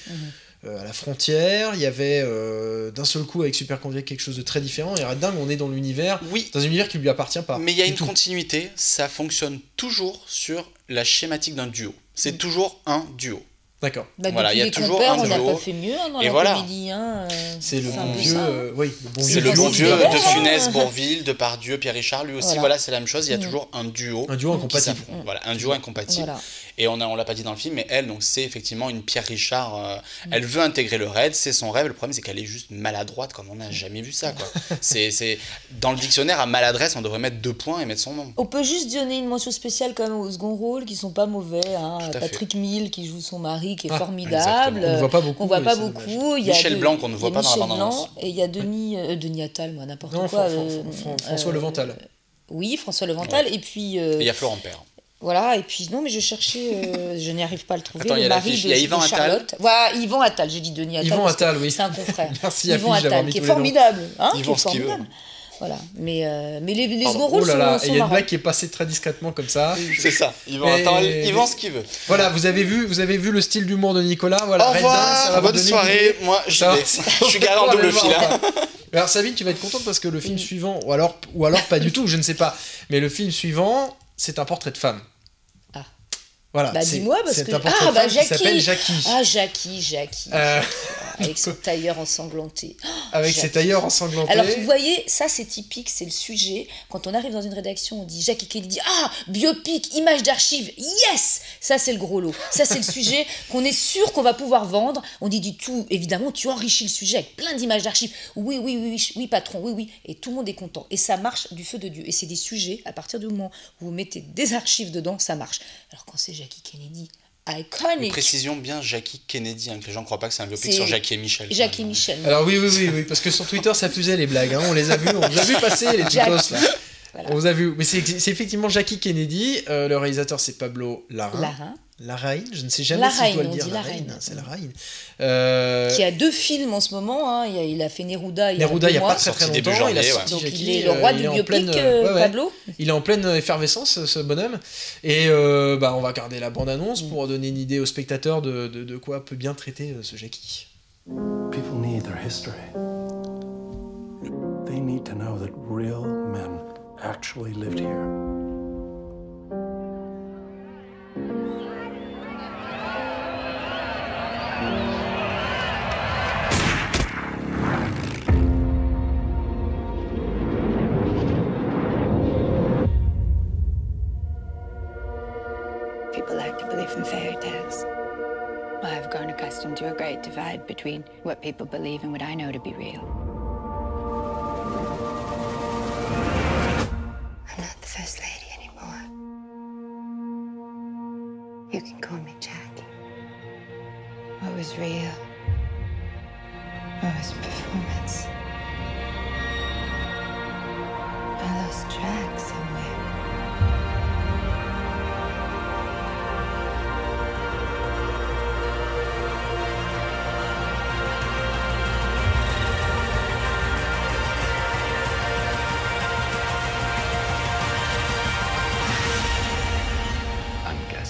à la frontière. Il y avait d'un seul coup avec Super Condriac quelque chose de très différent. Et dingue, on est dans l'univers, dans un univers qui lui appartient pas. Mais il y a une continuité, ça fonctionne toujours sur la schématique d'un duo. C'est toujours un duo. D'accord. Bah, voilà, il y a toujours compères, un duo. on n'a pas fait mieux dans et la voilà. comédie. C'est le bon vieux. C'est le bon vieux de Funès, Bourvil, Depardieu, Pierre Richard. Lui aussi, voilà, c'est la même chose. Il y a toujours un duo. Un duo incompatible. Voilà, un duo incompatible. Voilà. Et on l'a pas dit dans le film, mais elle, donc c'est effectivement une Pierre Richard. Elle veut intégrer le raid, c'est son rêve. Le problème, c'est qu'elle est juste maladroite, comme on n'a jamais vu ça. Quoi. c'est dans le dictionnaire à maladresse, on devrait mettre 2 points et mettre son nom. On peut juste donner une mention spéciale quand même au second rôle, qui sont pas mauvais. Hein. Patrick Mille qui joue son mari, qui est formidable. On ne voit pas beaucoup. On voit pas beaucoup. Il y a Michel Blanc qu'on ne voit pas dans la bande-annonce. Et il y a Denis Attal, moi n'importe quoi. François Levental. Oui, François Levental. Et puis. Et il y a Florent Père. Voilà, et puis non, mais je cherchais, je n'y arrive pas à le trouver. Attends, le mari il y a Yvan Attal. Voilà, Yvan Attal, j'ai dit Denis Attal. Yvan Attal, oui. C'est un confrère. Merci, Yvan Attal, qui est formidable. Hein, Yvan ce qu'il veut. Voilà, mais les second rôles sont marrants. Il y a une blague qui est passée très discrètement comme ça. C'est ça, Yvan ce qu'il veut. Voilà, vous avez vu le style d'humour de Nicolas. Voilà, au revoir, bonne soirée. Moi, je suis garé en double fil. Alors Sabine, tu vas être contente parce que le film suivant, ou alors pas du tout, je ne sais pas, mais le film suivant, c'est un portrait de femme. Voilà, bah dis-moi parce que Jackie. Qui s'appelle Jackie. Ah Jackie. Avec son tailleur ensanglanté. Avec ses tailleurs ensanglantés. Alors vous voyez, ça c'est typique, c'est le sujet. Quand on arrive dans une rédaction, on dit Jackie Kennedy, biopic, image d'archives, yes. Ça c'est le gros lot. Ça c'est le sujet qu'on est sûr qu'on va pouvoir vendre. On dit du tout, évidemment, tu enrichis le sujet avec plein d'images d'archives. Oui patron, oui. Et tout le monde est content. Et ça marche du feu de Dieu. Et c'est des sujets, à partir du moment où vous mettez des archives dedans, ça marche. Alors quand c'est Jackie Kennedy, iconic. Précision bien Jackie Kennedy, que les gens ne croient pas que c'est un biopic sur Jackie et Michel. Jackie et Michel. Alors oui, parce que sur Twitter ça fusait les blagues, on les a vus, on vous a vu passer les tweetos là. Voilà. On vous a vu, mais c'est effectivement Jackie Kennedy, le réalisateur c'est Pablo Larraín, je ne sais jamais si je dois le dire. C'est Larraín. Qui a 2 films en ce moment, hein. Il a fait Neruda il y a pas très longtemps, il a sorti donc Jackie, il est le roi du biopic, Pablo. Il est en pleine effervescence ce bonhomme, et on va garder la bande-annonce pour donner une idée aux spectateurs de quoi peut bien traiter ce Jackie. People need their history. They need to know that real men actually lived here. People like to believe in fairy tales. I've grown accustomed to a great divide between what people believe and what I know to be real. I'm not the First Lady anymore. You can call me Jackie. What was real? What was performance? I lost track somewhere.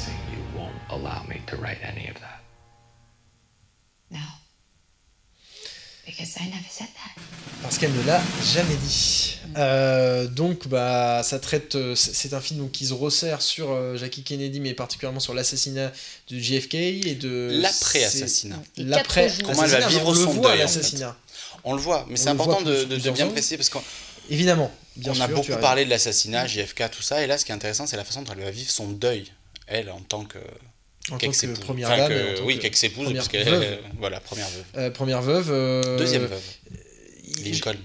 Allow me to write any of that. No. qu'elle ne l'a jamais dit. Donc, ça traite. C'est un film donc, qui se resserre sur Jackie Kennedy, mais particulièrement sur l'assassinat de JFK et de. L'après-assassinat. Comment elle va vivre son deuil, l'assassinat. En fait. On le voit, mais c'est important de bien préciser parce qu'on. Évidemment. On a beaucoup parlé de l'assassinat, JFK, tout ça, et là, ce qui est intéressant, c'est la façon dont elle va vivre son deuil, elle, en tant que. Première dame. Qu'ex-épouse, parce qu'elle voilà, première veuve. Première veuve. Deuxième veuve. Lincoln.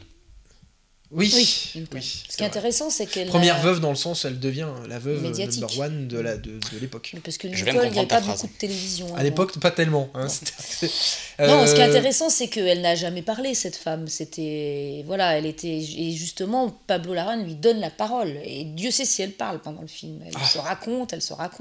Oui. Ce qui est intéressant, c'est qu'elle. Première veuve dans le sens, elle devient la veuve number one de l'époque. Parce que Lincoln, il n'y avait pas beaucoup de télévision. À l'époque, pas tellement. Hein, non, ce qui est intéressant, c'est qu'elle n'a jamais parlé, cette femme. C'était. Voilà, elle était. Et justement, Pablo Larraín lui donne la parole. Et Dieu sait si elle parle pendant le film. Elle se raconte.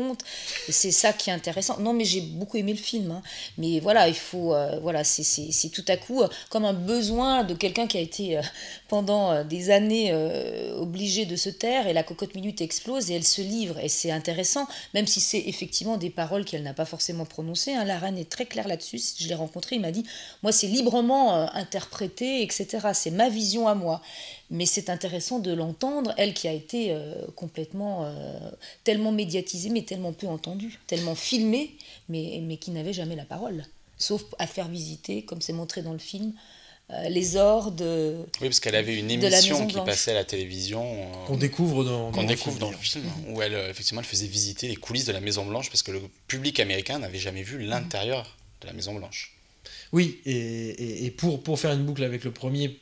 Et c'est ça qui est intéressant. Non, mais j'ai beaucoup aimé le film. Hein. Mais voilà, il faut. Voilà, c'est tout à coup comme un besoin de quelqu'un qui a été pendant des années obligée de se taire, et la cocotte minute explose et elle se livre, et c'est intéressant, même si c'est effectivement des paroles qu'elle n'a pas forcément prononcées. Hein. Larraín est très clair là-dessus. Je l'ai rencontré, il m'a dit moi c'est librement interprété, etc. C'est ma vision à moi, mais c'est intéressant de l'entendre, elle qui a été complètement tellement médiatisée mais tellement peu entendue, tellement filmée mais qui n'avait jamais la parole, sauf à faire visiter, comme c'est montré dans le film, les hordes. Oui, parce qu'elle avait une émission qui passait à la télévision. Qu'on découvre dans le film, où elle, effectivement, elle faisait visiter les coulisses de la Maison-Blanche, parce que le public américain n'avait jamais vu l'intérieur de la Maison-Blanche. Oui, et pour faire une boucle avec le premier,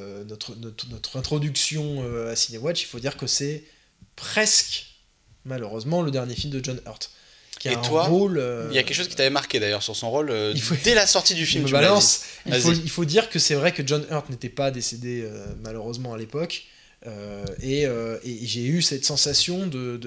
notre introduction à Cinewatch, il faut dire que c'est presque, malheureusement, le dernier film de John Hurt. Et toi, il y a quelque chose qui t'avait marqué d'ailleurs sur son rôle dès la sortie du film. Il faut dire que c'est vrai que John Hurt n'était pas décédé malheureusement à l'époque, et j'ai eu cette sensation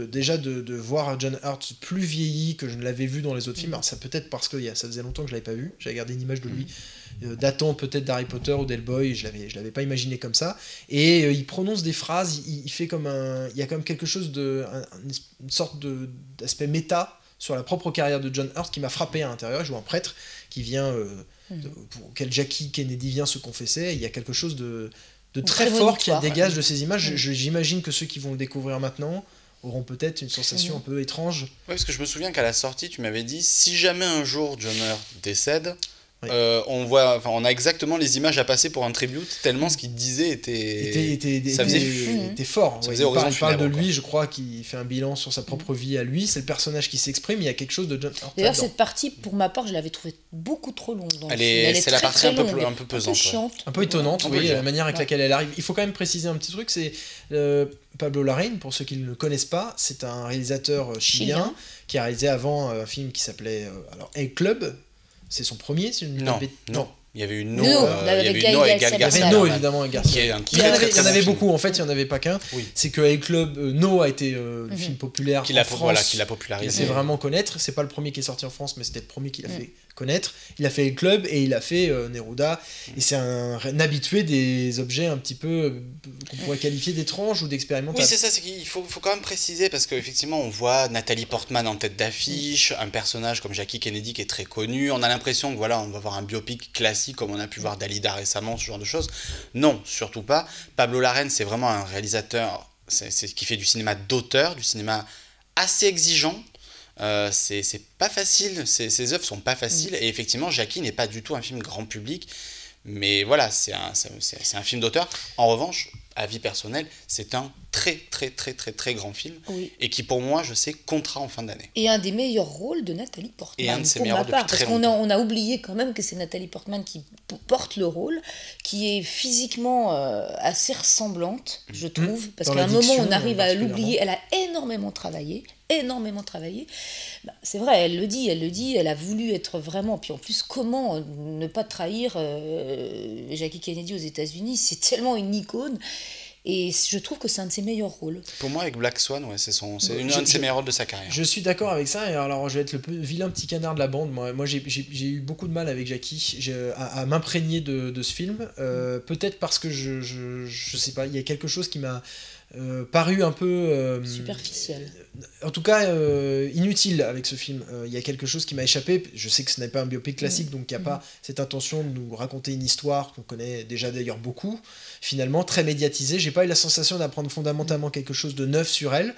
de voir John Hurt plus vieilli que je ne l'avais vu dans les autres films. Alors ça peut-être parce que ça faisait longtemps que je l'avais pas vu. J'avais gardé une image de lui datant peut-être d'Harry Potter ou d'Hellboy. Je l'avais pas imaginé comme ça. Et il prononce des phrases. Il fait comme il y a comme quelque chose une sorte d'aspect méta sur la propre carrière de John Hurt qui m'a frappé à l'intérieur. Je joue un prêtre qui vient, auquel Jackie Kennedy vient se confesser. Il y a quelque chose de très fort qui dégage de ces images. J'imagine que ceux qui vont le découvrir maintenant auront peut-être une sensation un peu étrange. Oui, parce que je me souviens qu'à la sortie, tu m'avais dit, si jamais un jour John Hurt décède, on a exactement les images à passer pour un tribute, tellement ce qu'il disait était fort. Il parle de lui, quoi. Je crois qu'il fait un bilan sur sa propre vie à lui, c'est le personnage qui s'exprime, il y a quelque chose de John Hurt. D'ailleurs, cette partie, pour ma part, je l'avais trouvée beaucoup trop longue. C'est la partie un peu pesante. Un peu étonnante, la manière avec laquelle elle arrive. Il faut quand même préciser un petit truc, c'est Pablo Larraín, pour ceux qui ne le connaissent pas, c'est un réalisateur chilien qui a réalisé avant un film qui s'appelait El Club. C'est son premier, c'est une Non. Il y avait eu No et Gal Garcia. No, évidemment, Garcia. Il y en avait beaucoup, en fait, il n'y en avait pas qu'un. Oui. C'est que El Club, No a été le film populaire en France. Qui l'a popularisé. Il a fait vraiment connaître. C'est pas le premier qui est sorti en France, mais c'était le premier qui l'a fait connaître. Il a fait El Club et il a fait Neruda. Et c'est un habitué des objets un petit peu qu'on pourrait qualifier d'étranges ou d'expérimentables. Oui, c'est ça, c'est qu'il faut quand même préciser, parce qu'effectivement, on voit Nathalie Portman en tête d'affiche, un personnage comme Jackie Kennedy qui est très connu. On a l'impression que on va voir un biopic classique comme on a pu voir Dalida récemment, ce genre de choses. Non, surtout pas. Pablo Larraín, c'est vraiment un réalisateur qui fait du cinéma d'auteur, du cinéma assez exigeant. C'est pas facile, ses œuvres sont pas faciles, et effectivement Jackie n'est pas du tout un film grand public, mais voilà, c'est un film d'auteur. En revanche, avis personnel, c'est un très très très très très grand film, et qui pour moi, je sais, comptera en fin d'année. Et un des meilleurs rôles de Nathalie Portman, et un de ses meilleurs rôles depuis très longtemps. Parce qu'on a oublié quand même que c'est Nathalie Portman qui porte le rôle, qui est physiquement assez ressemblante, je trouve, parce qu'à un moment on arrive à l'oublier. Elle a énormément travaillé. C'est vrai, elle le dit, elle a voulu être vraiment, puis en plus comment ne pas trahir Jackie Kennedy aux États-Unis, c'est tellement une icône, et je trouve que c'est un de ses meilleurs rôles. Pour moi, avec Black Swan, c'est un de ses meilleurs rôles de sa carrière. Je suis d'accord avec ça, et alors je vais être le vilain petit canard de la bande. Moi j'ai eu beaucoup de mal avec Jackie à m'imprégner de ce film, peut-être parce que je sais pas, il y a quelque chose qui m'a paru un peu superficiel. En tout cas, inutile avec ce film. Il y a quelque chose qui m'a échappé. Je sais que ce n'est pas un biopic classique, donc il n'y a pas cette intention de nous raconter une histoire qu'on connaît déjà d'ailleurs beaucoup. Finalement, très médiatisée. J'ai pas eu la sensation d'apprendre fondamentalement quelque chose de neuf sur elle.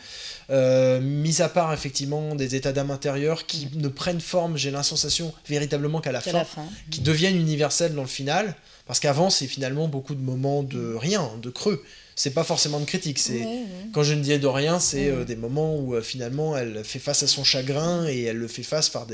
Mis à part effectivement des états d'âme intérieurs qui ne prennent forme, j'ai la sensation véritablement qu'à la fin, qui deviennent universels dans le final. Parce qu'avant, c'est finalement beaucoup de moments de rien, de creux. C'est pas forcément de critique, c'est quand je ne dis de rien, c'est des moments où finalement elle fait face à son chagrin et elle le fait face par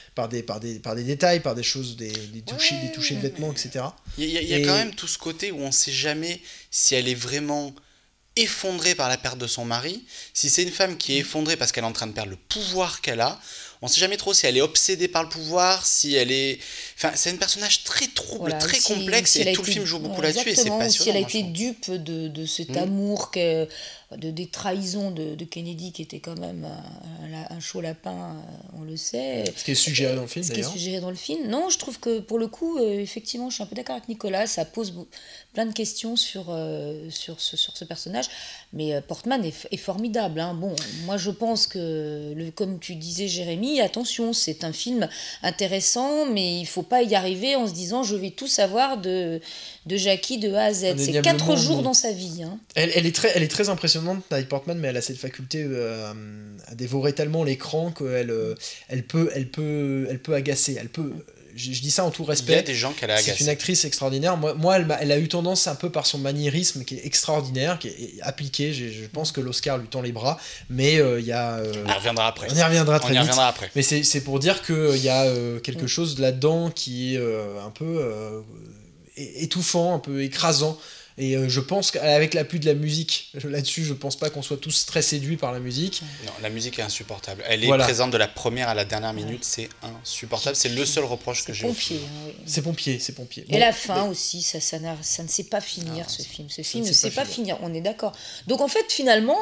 des détails, par des choses, des touchés de vêtements, etc. Il y a quand même tout ce côté où on sait jamais si elle est vraiment effondrée par la perte de son mari, si c'est une femme qui est effondrée parce qu'elle est en train de perdre le pouvoir qu'elle a. On sait jamais trop si elle est obsédée par le pouvoir, si elle est... Enfin, c'est un personnage très trouble, très complexe, et tout le film joue beaucoup là-dessus, et c'est passionnant. Si elle a été dupe de cet amour, des trahisons de Kennedy, qui était quand même un chaud lapin, on le sait. Ce qui est suggéré dans le film, d'ailleurs. Ce qui est suggéré dans le film. Non, je trouve que, pour le coup, effectivement, je suis un peu d'accord avec Nicolas, ça pose plein de questions sur ce personnage, mais Portman est formidable. Hein. Bon, moi, je pense que, comme tu disais, Jérémy, attention, c'est un film intéressant, mais il ne faut pas y arriver en se disant je vais tout savoir de Jackie de A à Z. C'est 4 jours dans sa vie. Hein. Elle est très impressionnante, Natalie Portman, mais elle a cette faculté à dévorer tellement l'écran qu'elle peut agacer. Je dis ça en tout respect. Il y a des gens qu'elle a agacé. C'est une actrice extraordinaire. Moi elle a eu tendance un peu par son maniérisme qui est extraordinaire, qui est appliqué. Je pense que l'Oscar lui tend les bras, mais il y a... on y reviendra après. On y reviendra très vite. Mais c'est pour dire qu'il y a quelque chose là-dedans qui est un peu étouffant, un peu écrasant. Et je pense qu'avec l'appui de la musique, là-dessus, je pense pas qu'on soit tous très séduits par la musique. Non, la musique est insupportable. Elle est présente de la première à la dernière minute, c'est insupportable. C'est le seul reproche que j'ai. C'est pompier. Et la fin aussi, ça ne sait pas finir ce film. Ce film ne sait pas finir, on est d'accord. Donc en fait, finalement...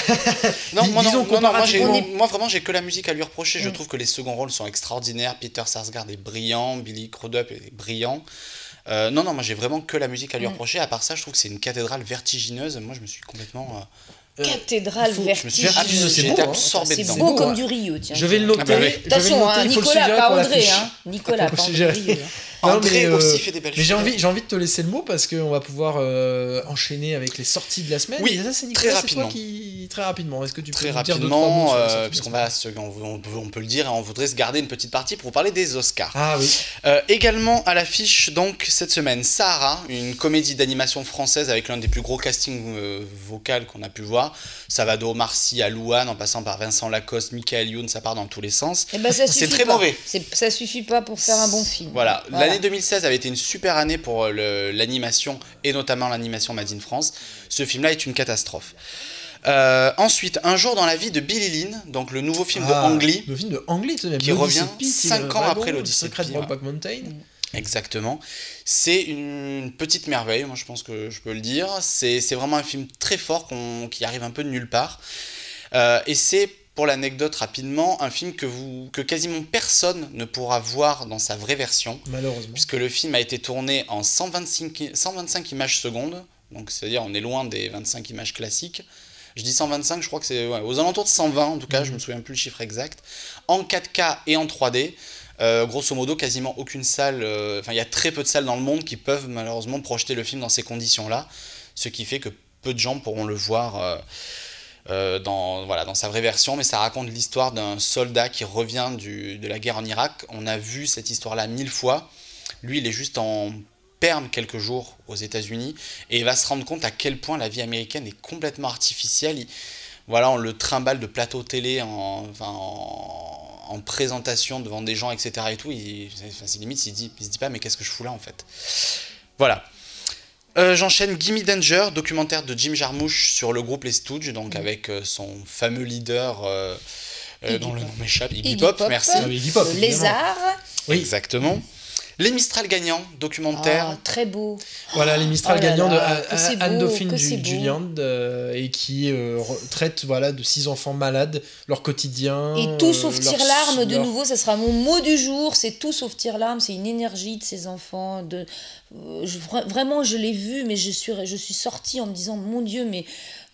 moi vraiment, j'ai que la musique à lui reprocher. Je trouve que les seconds rôles sont extraordinaires. Peter Sarsgaard est brillant, Billy Crudup est brillant. Moi j'ai vraiment que la musique à lui reprocher. À part ça, je trouve que c'est une cathédrale vertigineuse. Moi je me suis complètement cathédrale vertigineuse, j'ai été absorbé dedans. C'est beau comme du Rio, tiens. Je vais le noter. Attention, Nicolas, pas André, Nicolas, pas André. André aussi fait des belles choses. Mais j'ai envie de te laisser le mot parce qu'on va pouvoir enchaîner avec les sorties de la semaine. Oui, et ça, c'est Nicolas, très rapidement. Très rapidement. Est-ce que tu peux nous dire 2-3 mots puisqu'on peut le dire, on voudrait se garder une petite partie pour vous parler des Oscars. Ah oui. Également à l'affiche donc cette semaine, Sahara, une comédie d'animation française avec l'un des plus gros castings vocaux qu'on a pu voir. Ça va de Omar Sy à Louane, en passant par Vincent Lacoste, Michael Youn, ça part dans tous les sens. C'est très mauvais. Ça suffit pas pour faire un bon film. Voilà. L'année 2016 avait été une super année pour l'animation, et notamment l'animation Made in France. Ce film-là est une catastrophe. Ensuite, Un jour dans la vie de Billy Lynn, donc le nouveau film de Ang Lee. Le film de Ang Lee, qui revient 5 ans après l'Odyssée de Brokeback Mountain. Exactement. C'est une petite merveille, moi je pense que je peux le dire. C'est vraiment un film très fort qui arrive un peu de nulle part. Et c'est, pour l'anecdote rapidement, un film que quasiment personne ne pourra voir dans sa vraie version. Malheureusement. Puisque le film a été tourné en 125 images secondes. Donc c'est-à-dire on est loin des 25 images classiques. Je dis 125, je crois que c'est aux alentours de 120 en tout cas, je me souviens plus le chiffre exact. En 4K et en 3D. Grosso modo, quasiment aucune salle, il y a très peu de salles dans le monde qui peuvent malheureusement projeter le film dans ces conditions-là, ce qui fait que peu de gens pourront le voir dans sa vraie version, mais ça raconte l'histoire d'un soldat qui revient de la guerre en Irak. On a vu cette histoire-là 1000 fois. Lui, il est juste en perme quelques jours aux États-Unis et il va se rendre compte à quel point la vie américaine est complètement artificielle. On le trimballe de plateau télé en présentation devant des gens, etc. et tout, c'est limite, il se dit pas mais qu'est-ce que je fous là en fait. Voilà. J'enchaîne Gimme Danger, documentaire de Jim Jarmusch sur le groupe Les Stooges, donc avec son fameux leader dont le nom m'échappe, Iggy Pop, merci. Iggy Pop, Lézard. Oui. Exactement. Les Mistral gagnants, documentaire. Très beau. Voilà, Les Mistral gagnants de Anne-Dauphine Julliand et qui traite de 6 enfants malades, leur quotidien. Et tout sauf tire-larme, de nouveau, ça sera mon mot du jour, c'est tout sauf tire-larme, c'est une énergie de ces enfants. Vraiment, je l'ai vu, mais je suis sortie en me disant, mon Dieu, mais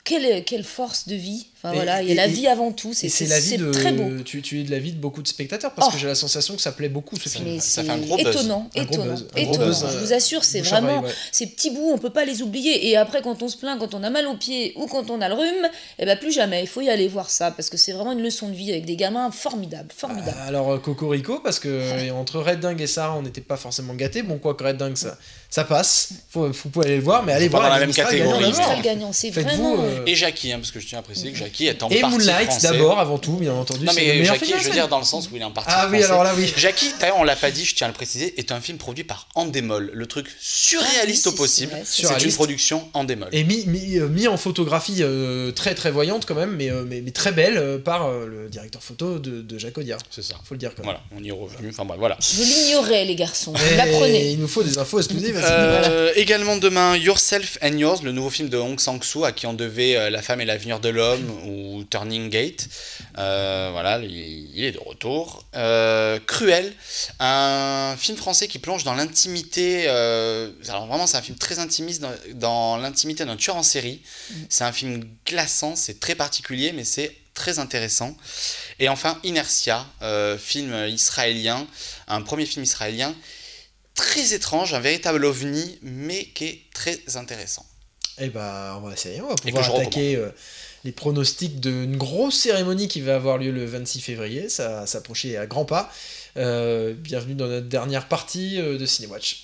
quelle force de vie. Enfin, voilà, il y a la vie avant tout, c'est très beau. Tu es de l'avis de beaucoup de spectateurs, parce que j'ai la sensation que ça plaît beaucoup ce film. Ça fait un gros buzz. Étonnant. Je vous assure, c'est vraiment ces petits bouts, on peut pas les oublier. Et après, quand on se plaint, quand on a mal aux pieds ou quand on a le rhume, plus jamais. Il faut y aller voir ça, parce que c'est vraiment une leçon de vie avec des gamins formidables. Alors Cocorico, parce que entre Red Dingue et ça, on n'était pas forcément gâtés. Bon, quoi que Red Dingue, ça passe. Vous pouvez aller le voir, mais allez voir dans la même catégorie. Gagnant, c'est vraiment. Et Jackie, parce que je tiens à préciser que Jackie est en et partie Moonlight français. d'abord, avant tout, bien entendu. Non, mais Jackie, je veux dire, dans le sens où il est en partie français. Oui, alors là, oui. Jackie, d'ailleurs, on l'a pas dit, je tiens à le préciser, est un film produit par Endemol. Le truc surréaliste au possible. C'est une production Endemol. Et mis en photographie très très voyante quand même, mais très belle par le directeur photo de Jacques Audiard. C'est ça. Faut le dire quand même. Voilà, on y est revenu. Enfin bref, voilà. Je l'ignorais, les garçons. Vous l'apprenez. Il nous faut des infos exclusives. Également demain, Yourself and Yours, le nouveau film de Hong Sang-soo, à qui on devait La femme et l'avenir de l'homme ou Turning Gate. Voilà, il est de retour. Cruel, un film français qui plonge dans l'intimité. Alors vraiment, c'est un film très intimiste dans l'intimité d'un tueur en série. C'est un film glaçant, c'est très particulier, mais c'est très intéressant. Et enfin, Inertia, film israélien, un premier film israélien très étrange, un véritable ovni, mais qui est très intéressant. On va essayer, on va pouvoir attaquer les pronostics d'une grosse cérémonie qui va avoir lieu le 26 février, ça s'approchait à grands pas. Bienvenue dans notre dernière partie de Cinewatch.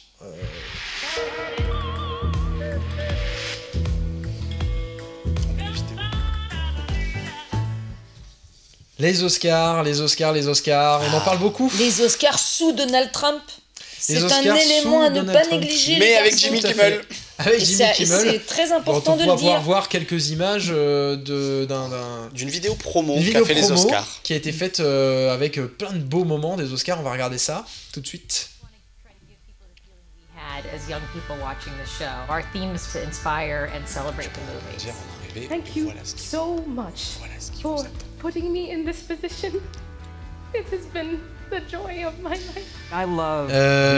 Les Oscars, on en parle beaucoup. Les Oscars sous Donald Trump. C'est un élément à ne pas négliger. Mais avec Jimmy Kimmel. Avec Jimmy Kimmel. C'est très important de le dire. On va pouvoir voir quelques images d'une vidéo promo qui a fait les Oscars. Qui a été faite avec plein de beaux moments des Oscars. On va regarder ça tout de suite. As young people watching the show, our theme is to inspire and celebrate the movies. Thank you so much for putting me in this position. It has been the joy of my life. I love.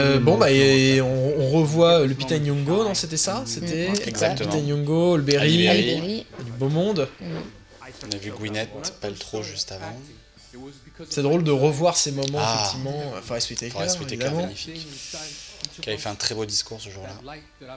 On revoit Lupita Nyong'o, non, c'était ça, c'était exactement. Lupita Nyong'o, Berry, du beau monde. On a vu Gwyneth Paltrow juste avant. C'est drôle de revoir ces moments effectivement. Forest Whitaker, magnifique. Qui avait fait un très beau discours ce jour-là.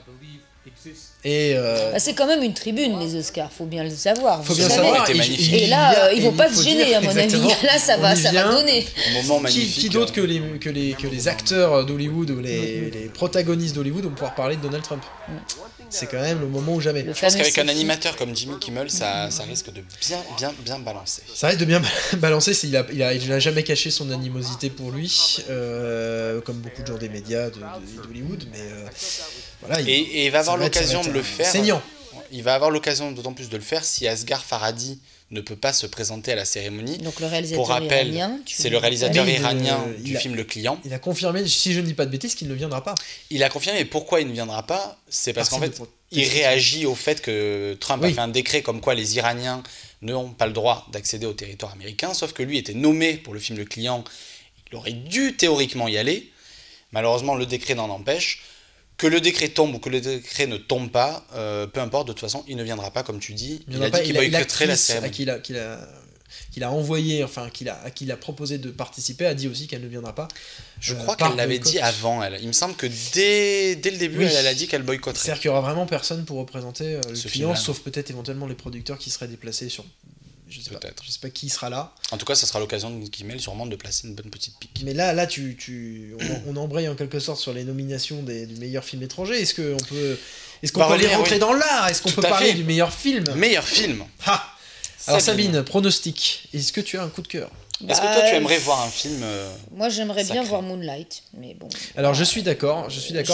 Et c'est quand même une tribune, les Oscars, faut bien le savoir. Faut bien savoir. Et là, ils vont pas se gêner, à mon avis. Là, ça va donner. Moment magnifique. Qui d'autre que les acteurs d'Hollywood ou les protagonistes d'Hollywood vont pouvoir parler de Donald Trump. C'est quand même le moment ou jamais. Je pense qu'avec un animateur comme Jimmy Kimmel, ça risque de bien balancer. Ça risque de bien balancer. Il a jamais caché son animosité pour lui, comme beaucoup de gens des médias d'Hollywood, mais voilà. Et il va avoir l'occasion de le faire. Saignant. Il va avoir l'occasion d'autant plus de le faire si Asghar Farhadi ne peut pas se présenter à la cérémonie. Donc le réalisateur pour rappel, iranien, c'est le réalisateur iranien du film Le Client. Il a confirmé, si je ne dis pas de bêtises, qu'il ne viendra pas. Il a confirmé, mais pourquoi il ne viendra pas ? C'est parce qu'en fait, il réagit au fait que Trump a fait un décret comme quoi les Iraniens n'ont pas le droit d'accéder au territoire américain, sauf que lui était nommé pour le film Le Client. Il aurait dû théoriquement y aller. Malheureusement, le décret n'en empêche. Que le décret tombe ou que le décret ne tombe pas, peu importe, de toute façon, il ne viendra pas, comme tu dis. Il a dit qu'il boycotterait la cérémonie. Qu'il a envoyé, enfin, à qui il a proposé de participer, a dit aussi qu'elle ne viendra pas. Je crois qu'elle l'avait dit avant, elle. Il me semble que dès le début, elle a dit qu'elle boycotterait. C'est-à-dire qu'il n'y aura vraiment personne pour représenter le client, sauf peut-être éventuellement les producteurs qui seraient déplacés sur... Je sais pas qui sera là. En tout cas, ça sera l'occasion de Kimmel sûrement de placer une bonne petite pique. Mais là on embraye en quelque sorte sur les nominations du meilleur film étranger. Est-ce qu'on peut aller rentrer dans l'art ? Est-ce qu'on peut parler du meilleur film ? Meilleur film. Alors Sabine, pronostic. Est-ce que tu as un coup de cœur ? Est-ce que toi tu aimerais voir un film Moi j'aimerais bien voir Moonlight, mais bon. Alors je suis d'accord.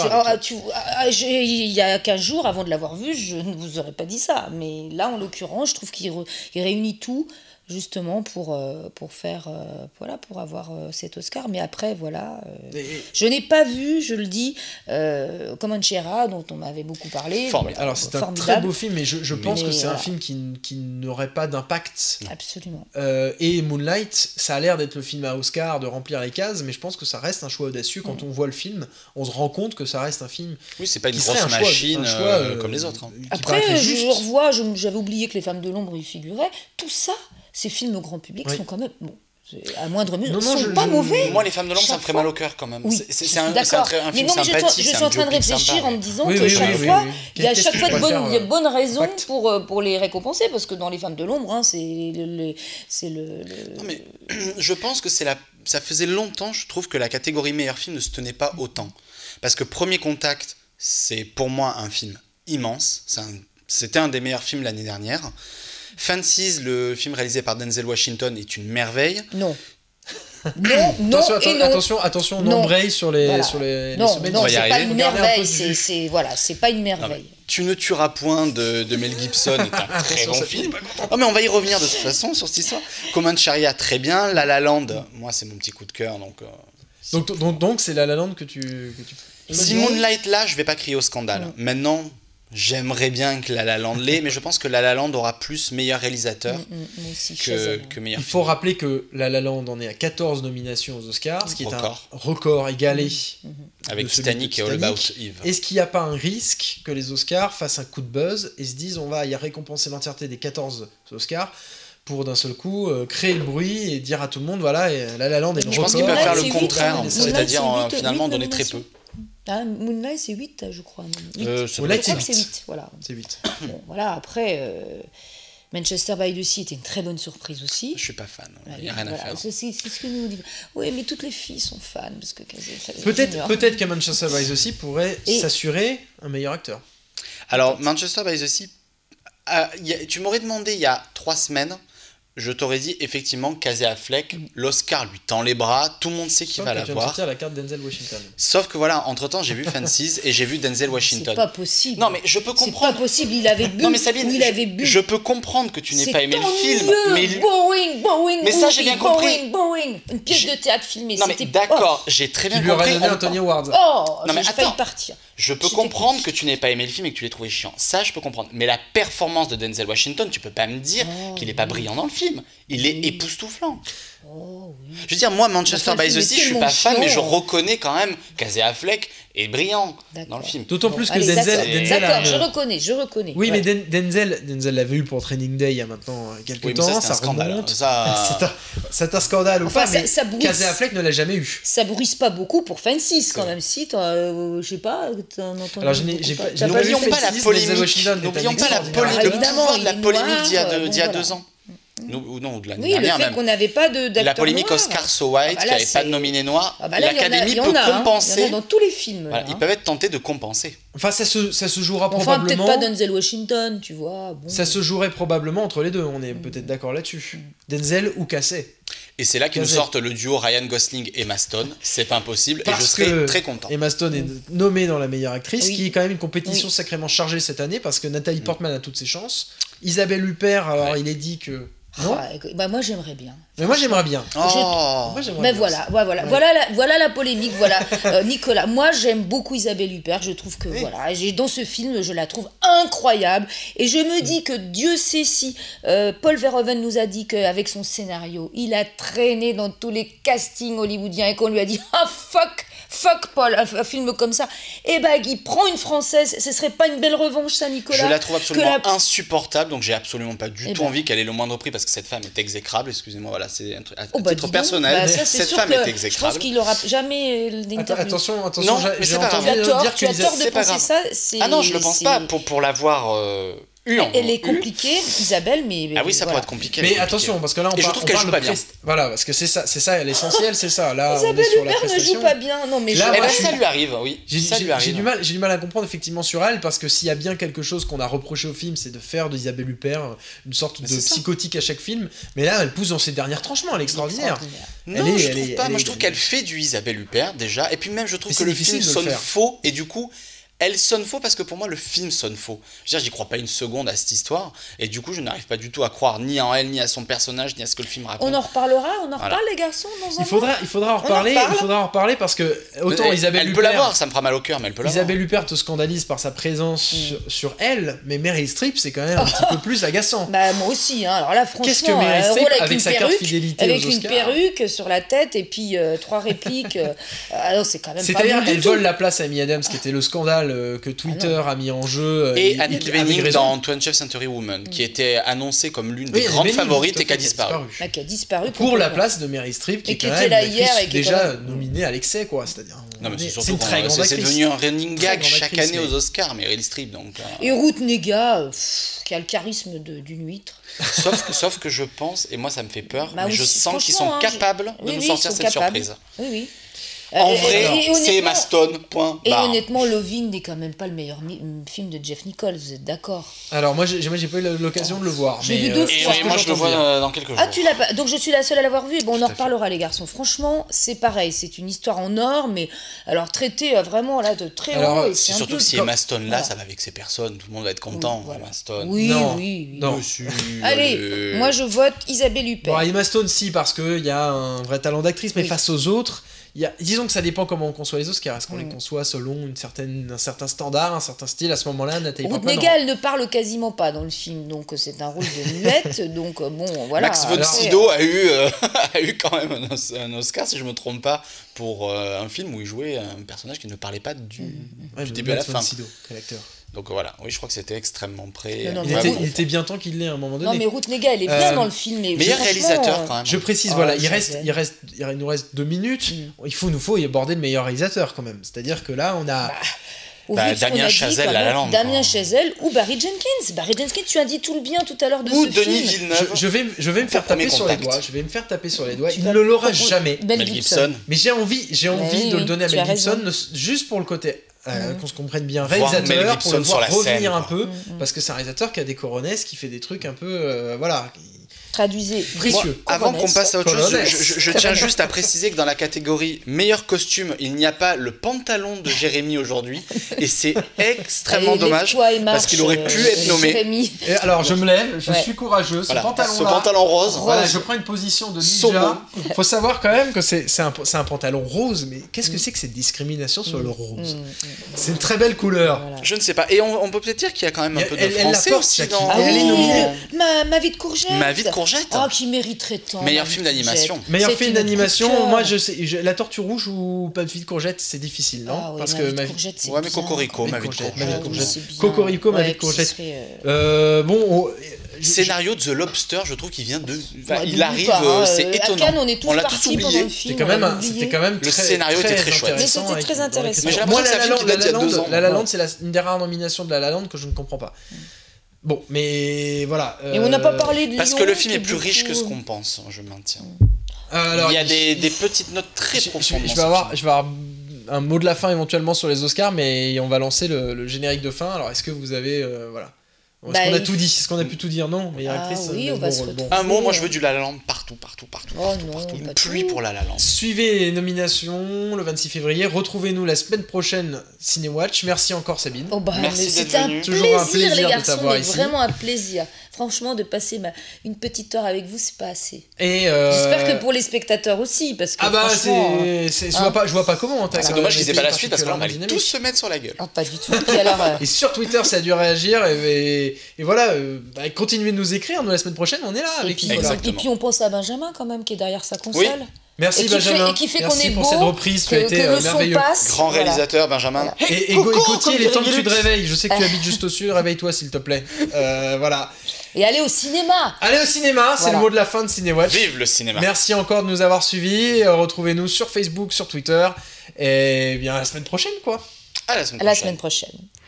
Il y a 15 jours avant de l'avoir vu, je ne vous aurais pas dit ça, mais là en l'occurrence, je trouve qu'il réunit tout. justement pour faire pour avoir cet Oscar. Mais après voilà, je n'ai pas vu, je le dis, Comanchera dont on m'avait beaucoup parlé. Formidable. Alors c'est un très beau film, mais je pense que c'est un film qui n'aurait pas d'impact. Absolument. Et Moonlight, ça a l'air d'être le film à Oscar, de remplir les cases, mais je pense que ça reste un choix audacieux. Quand on voit le film, on se rend compte que ça reste un film. Oui, c'est pas une grosse machine comme les autres. Après, je revois, j'avais oublié que Les Femmes de l'ombre y figuraient. Tout ça, ces films au grand public sont quand même bon. À moindre mesure, sont pas mauvais. Moi, Les Femmes de l'ombre, ça me ferait mal au cœur quand même. Oui, c'est un film sympathique. Je suis en train de réfléchir en me disant que chaque fois, il y a chaque fois de bonnes raisons pour les récompenser, parce que dans Les Femmes de l'ombre, c'est le. Non mais je pense que ça faisait longtemps, je trouve, que la catégorie meilleur film ne se tenait pas autant, parce que Premier Contact, c'est pour moi un film immense. C'était un des meilleurs films l'année dernière. Fences, le film réalisé par Denzel Washington, est une merveille. Non. Attention, nombril sur les semaines. Non, c'est pas une merveille. C'est pas une merveille. Tu ne tueras point de Mel Gibson est un très bon film. Oh, mais on va y revenir de toute façon sur cette histoire. Comancheria, très bien. La La Land, moi c'est mon petit coup de cœur. Donc c'est La La Land que tu... Si Moonlight là, je vais pas crier au scandale. Maintenant, j'aimerais bien que La La Land l'ait, mais je pense que La La Land aura plus meilleur réalisateur que meilleur film. Il faut rappeler que La La Land en est à 14 nominations aux Oscars, ce qui est un record égalé avec Titanic et All About Eve. Est-ce qu'il n'y a pas un risque que les Oscars fassent un coup de buzz et se disent on va y récompenser l'entièreté des 14 Oscars pour d'un seul coup créer le bruit et dire à tout le monde voilà, La La Land est le record. Je pense qu'ils peuvent faire le contraire, c'est-à-dire finalement donner très peu. Moonlight c'est 8 je crois. Moonlight c'est 8. Voilà. C'est 8. Bon, voilà, après Manchester by the Sea était une très bonne surprise aussi. Je suis pas fan, il n'y a rien à faire. C'est ce que nous dit. Oui, mais toutes les filles sont fans parce que peut-être que Manchester by the Sea pourrait s'assurer un meilleur acteur. Alors Manchester by the Sea, tu m'aurais demandé il y a 3 semaines, je t'aurais dit effectivement Casey Affleck, l'Oscar lui tend les bras, tout le monde sait qu'il va l'avoir. La carte Denzel Washington. Sauf que voilà, entre-temps, j'ai vu Fences et j'ai vu Denzel Washington. C'est pas possible. Non mais je peux comprendre. C'est pas possible, il avait bu. Non mais Sabine, je peux comprendre que tu n'aies pas aimé le film, mais Boeing. Mais ça j'ai bien compris. Boeing. Une pièce de théâtre filmée. Non mais d'accord, j'ai très bien compris. Tu lui aurais donné Anthony Howard. Non mais j'ai failli partir. Je peux comprendre que tu n'aies pas aimé le film et que tu l'aies trouvé chiant. Ça, je peux comprendre. Mais la performance de Denzel Washington, tu peux pas me dire qu'il n'est pas brillant dans le film. Il est époustouflant. Je veux dire, moi, Manchester by the Sea, je suis pas fan, mais je reconnais quand même Casey Affleck est brillant dans le film. D'autant plus que Denzel d'accord, je reconnais. Oui, mais Denzel l'avait eu pour Training Day il y a maintenant quelques temps. Ça remonte. C'est un scandale ou pas, mais Casey Affleck ne l'a jamais eu. Ça bruisse pas beaucoup pour Fences quand même. Si, je sais pas, t'en entends. Alors, n'oublions pas la polémique. N'oublions pas la polémique d'il y a 2 ans. Ou de l'année dernière le fait même. qu'on n'avait pas d'acteur la polémique noir. Oscar So White, qui n'avait pas de nominé noir. L'Académie peut compenser. Il y en a dans tous les films. Voilà, ils peuvent être tentés de compenser. Enfin, ça se jouera probablement. Peut-être pas Denzel Washington, tu vois. Bon. Ça se jouerait probablement entre les deux. On est peut-être d'accord là-dessus. Denzel ou Casey. Et c'est là qu'ils nous sortent le duo Ryan Gosling et Emma Stone. C'est pas impossible. Et je serais très content. Emma Stone est nommée dans la meilleure actrice, qui est quand même une compétition sacrément chargée cette année parce que Nathalie Portman a toutes ses chances. Isabelle Huppert, alors il est dit que. Moi j'aimerais bien. Mais moi j'aimerais bien. Mais voilà la polémique. Voilà Nicolas. Moi j'aime beaucoup Isabelle Huppert. Je trouve que dans ce film je la trouve incroyable et je me dis que Dieu sait si Paul Verhoeven nous a dit qu'avec son scénario il a traîné dans tous les castings hollywoodiens et qu'on lui a dit fuck Paul, un film comme ça. Et il prend une française. Ce serait pas une belle revanche ça, Nicolas? Je la trouve absolument insupportable, donc j'ai absolument pas du tout envie qu'elle ait le moindre prix parce que cette femme est exécrable. Excusez-moi, voilà, c'est un truc à titre personnel. Cette femme est exécrable. Je pense qu'il aura jamais d'interview. Attention, non, mais c'est pas grave. Tu as tort de penser ça. Ah non, je le pense pas. Pour l'avoir. Elle est compliquée, Isabelle, mais. Ah oui, ça pourrait être compliqué. Mais attention, parce que là, on parle de bien. Voilà, parce que c'est ça, l'essentiel, c'est ça. Là, Isabelle Huppert ne joue pas bien. Non, mais ça lui arrive, oui. J'ai du mal à comprendre effectivement sur elle, parce que s'il y a bien quelque chose qu'on a reproché au film, c'est de faire d'Isabelle Huppert une sorte de psychotique à chaque film. Mais là, elle pousse dans ses derniers tranchements, elle est extraordinaire. Non, je trouve pas. Moi, je trouve qu'elle fait du Isabelle Huppert déjà, et puis même, je trouve que le film sonne faux, et du coup. elle sonne faux parce que pour moi le film sonne faux. Je veux dire, j'y crois pas une seconde à cette histoire et du coup je n'arrive pas du tout à croire ni en elle, ni à son personnage, ni à ce que le film raconte. On en reparlera, reparle les garçons dans un mois. Il faudra en reparler parce que autant Isabelle elle Huppert, peut l'avoir, ça me fera mal au cœur, mais elle peut l'avoir. Isabelle Huppert te scandalise par sa présence sur elle, mais Meryl Streep c'est quand même un petit peu plus agaçant. Bah moi aussi, hein. Alors là franchement, qu'est-ce que Meryl Streep avec sa carte fidélité avec aux Oscars, une perruque sur la tête et puis 3 répliques, non, c'est quand même c'est-à-dire pas elle vole la place à Amy Adams, qui était le scandale que Twitter a mis en jeu. Et Annette Bening dans 20th Century Woman, qui était annoncée comme l'une des grandes favorites et qui a disparu. Qui a disparu pour la place de Meryl Streep, qui est quand même déjà nominée à l'excès, quoi. C'est-à-dire, non, mais c'est une très grande actrice. C'est devenu un running gag chaque année aux Oscars, Meryl Streep. Donc, et Ruth Negga, qui a le charisme d'une huître. Sauf que je pense, et moi ça me fait peur, mais je sens qu'ils sont capables de nous sortir cette surprise. Oui. En vrai, c'est Emma Stone, point. Et honnêtement, Loving n'est quand même pas le meilleur film de Jeff Nichols, vous êtes d'accord? Alors moi j'ai pas eu l'occasion de le voir. J'ai vu 2 fois. Et moi je le vois dans quelques jours. Ah, tu l'as pas. Donc je suis la seule à l'avoir vu. Bon, on en reparlera les garçons. Franchement, c'est pareil, c'est une histoire en or, mais alors traitée vraiment là de très haut. C'est surtout que si Emma Stone là, ça va vexer personne, tout le monde va être content. Emma Stone. Oui. Allez, moi je vote Isabelle Huppert. Bon, Emma Stone si, parce qu'il y a un vrai talent d'actrice, mais face aux autres. Disons que ça dépend comment on conçoit les Oscars. Est-ce qu'on les conçoit selon un certain standard, un certain style? À ce moment-là, Nathalie Portman... Ruth Negga, elle ne parle quasiment pas dans le film, donc c'est un rôle de muette. Donc bon, voilà. Max von Sydow a eu quand même un Oscar, si je me trompe pas, pour un film où il jouait un personnage qui ne parlait pas du début à la fin. Max von Sydow, quel acteur. Donc voilà, oui, je crois que c'était extrêmement prêt. Il était bien temps qu'il l'ait à un moment donné. Non, mais Ruth Negga, elle est bien dans le film. Meilleur réalisateur, quand même. Je précise, il nous reste 2 minutes. Il faut aborder le meilleur réalisateur, quand même. C'est-à-dire que là, on a... Damien Chazelle, La La Land. Damien Chazelle ou Barry Jenkins. Barry Jenkins, tu as dit tout le bien tout à l'heure de ce film. Ou Denis Villeneuve. Je vais me faire taper sur les doigts. Il ne l'aura jamais. Mel Gibson. Mais j'ai envie de le donner à Mel Gibson, juste pour le côté... qu'on se comprenne bien, réalisateur, pour le voir revenir un peu, parce que c'est un réalisateur qui a des coronesses, qui fait des trucs un peu, traduisez. Précieux. Avant qu'on passe à autre chose, je tiens juste à préciser que dans la catégorie meilleur costume, il n'y a pas le pantalon de Jérémy aujourd'hui, et c'est extrêmement dommage, parce qu'il aurait pu être nommé. Et alors je me lève, je suis courageux, ce pantalon rose. Voilà, je prends une position de ninja. Faut savoir quand même que c'est un pantalon rose, mais qu'est-ce que c'est que cette discrimination sur le rose? C'est une très belle couleur. Voilà. Je ne sais pas. Et on peut peut-être dire qu'il y a quand même un peu de français aussi dans... Elle est nominée. Ma vie de courgette. Ma vie de courgette. Oh, qui mériterait tant. Meilleur film d'animation. Meilleur film d'animation. Moi, je sais. La Tortue Rouge ou Ma vie de courgette, c'est difficile, non? Parce que ma vie de courgette, c'est ouais, mais Cocorico, Ma vie de courgette. Cocorico, Ma vie de courgette. Bon. Scénario de The Lobster, je trouve qu'il vient de. Il arrive, c'est étonnant. À Cannes, on est tous partis pendant le film. C'était quand même le scénario était très chouette. Mais c'était très intéressant. Moi, La La Land, c'est une des rares nominations de La La Land que je ne comprends pas. Bon, mais voilà. Et on n'a pas parlé de Lyon. Parce que le film est plus riche que ce qu'on pense, je maintiens. Il y a des petites notes très profondes. Je vais avoir un mot de la fin éventuellement sur les Oscars, mais on va lancer le générique de fin. Alors, est-ce que vous avez. Voilà. Est-ce qu'on a tout dit? Est-ce qu'on a pu tout dire? Non, mais oui, on va se retrouver. Un mot, moi je veux du La La Land partout. Oh non, une pluie pour La La Land. Suivez les nominations le 26 février. Retrouvez-nous la semaine prochaine Cinéwatch. Merci encore Sabine. Merci d'être venue. Toujours un plaisir les garçons, de t'avoir ici. Vraiment un plaisir. Franchement, de passer une petite heure avec vous, c'est pas assez. Et j'espère que pour les spectateurs aussi, parce que je vois pas comment. C'est dommage qu'ils aient pas la suite parce qu'on va tous se mettre sur la gueule. Pas du tout. Et alors, et sur Twitter, ça a dû réagir et voilà. Continuez de nous écrire. Nous la semaine prochaine, on est là avec vous. Et puis on pense à Benjamin quand même qui est derrière sa console. Oui. Merci Benjamin. Merci pour cette reprise qui a été merveilleuse. Grand réalisateur Benjamin. Et Gauthier, il est temps que tu te réveilles. Je sais que tu habites juste au-dessus. Réveille-toi s'il te plaît. Voilà. Et allez au cinéma. C'est le mot de la fin de Cinéwatch. Vive le cinéma. Merci encore de nous avoir suivis. Retrouvez-nous sur Facebook, sur Twitter. Et bien à la semaine prochaine quoi. À la semaine prochaine.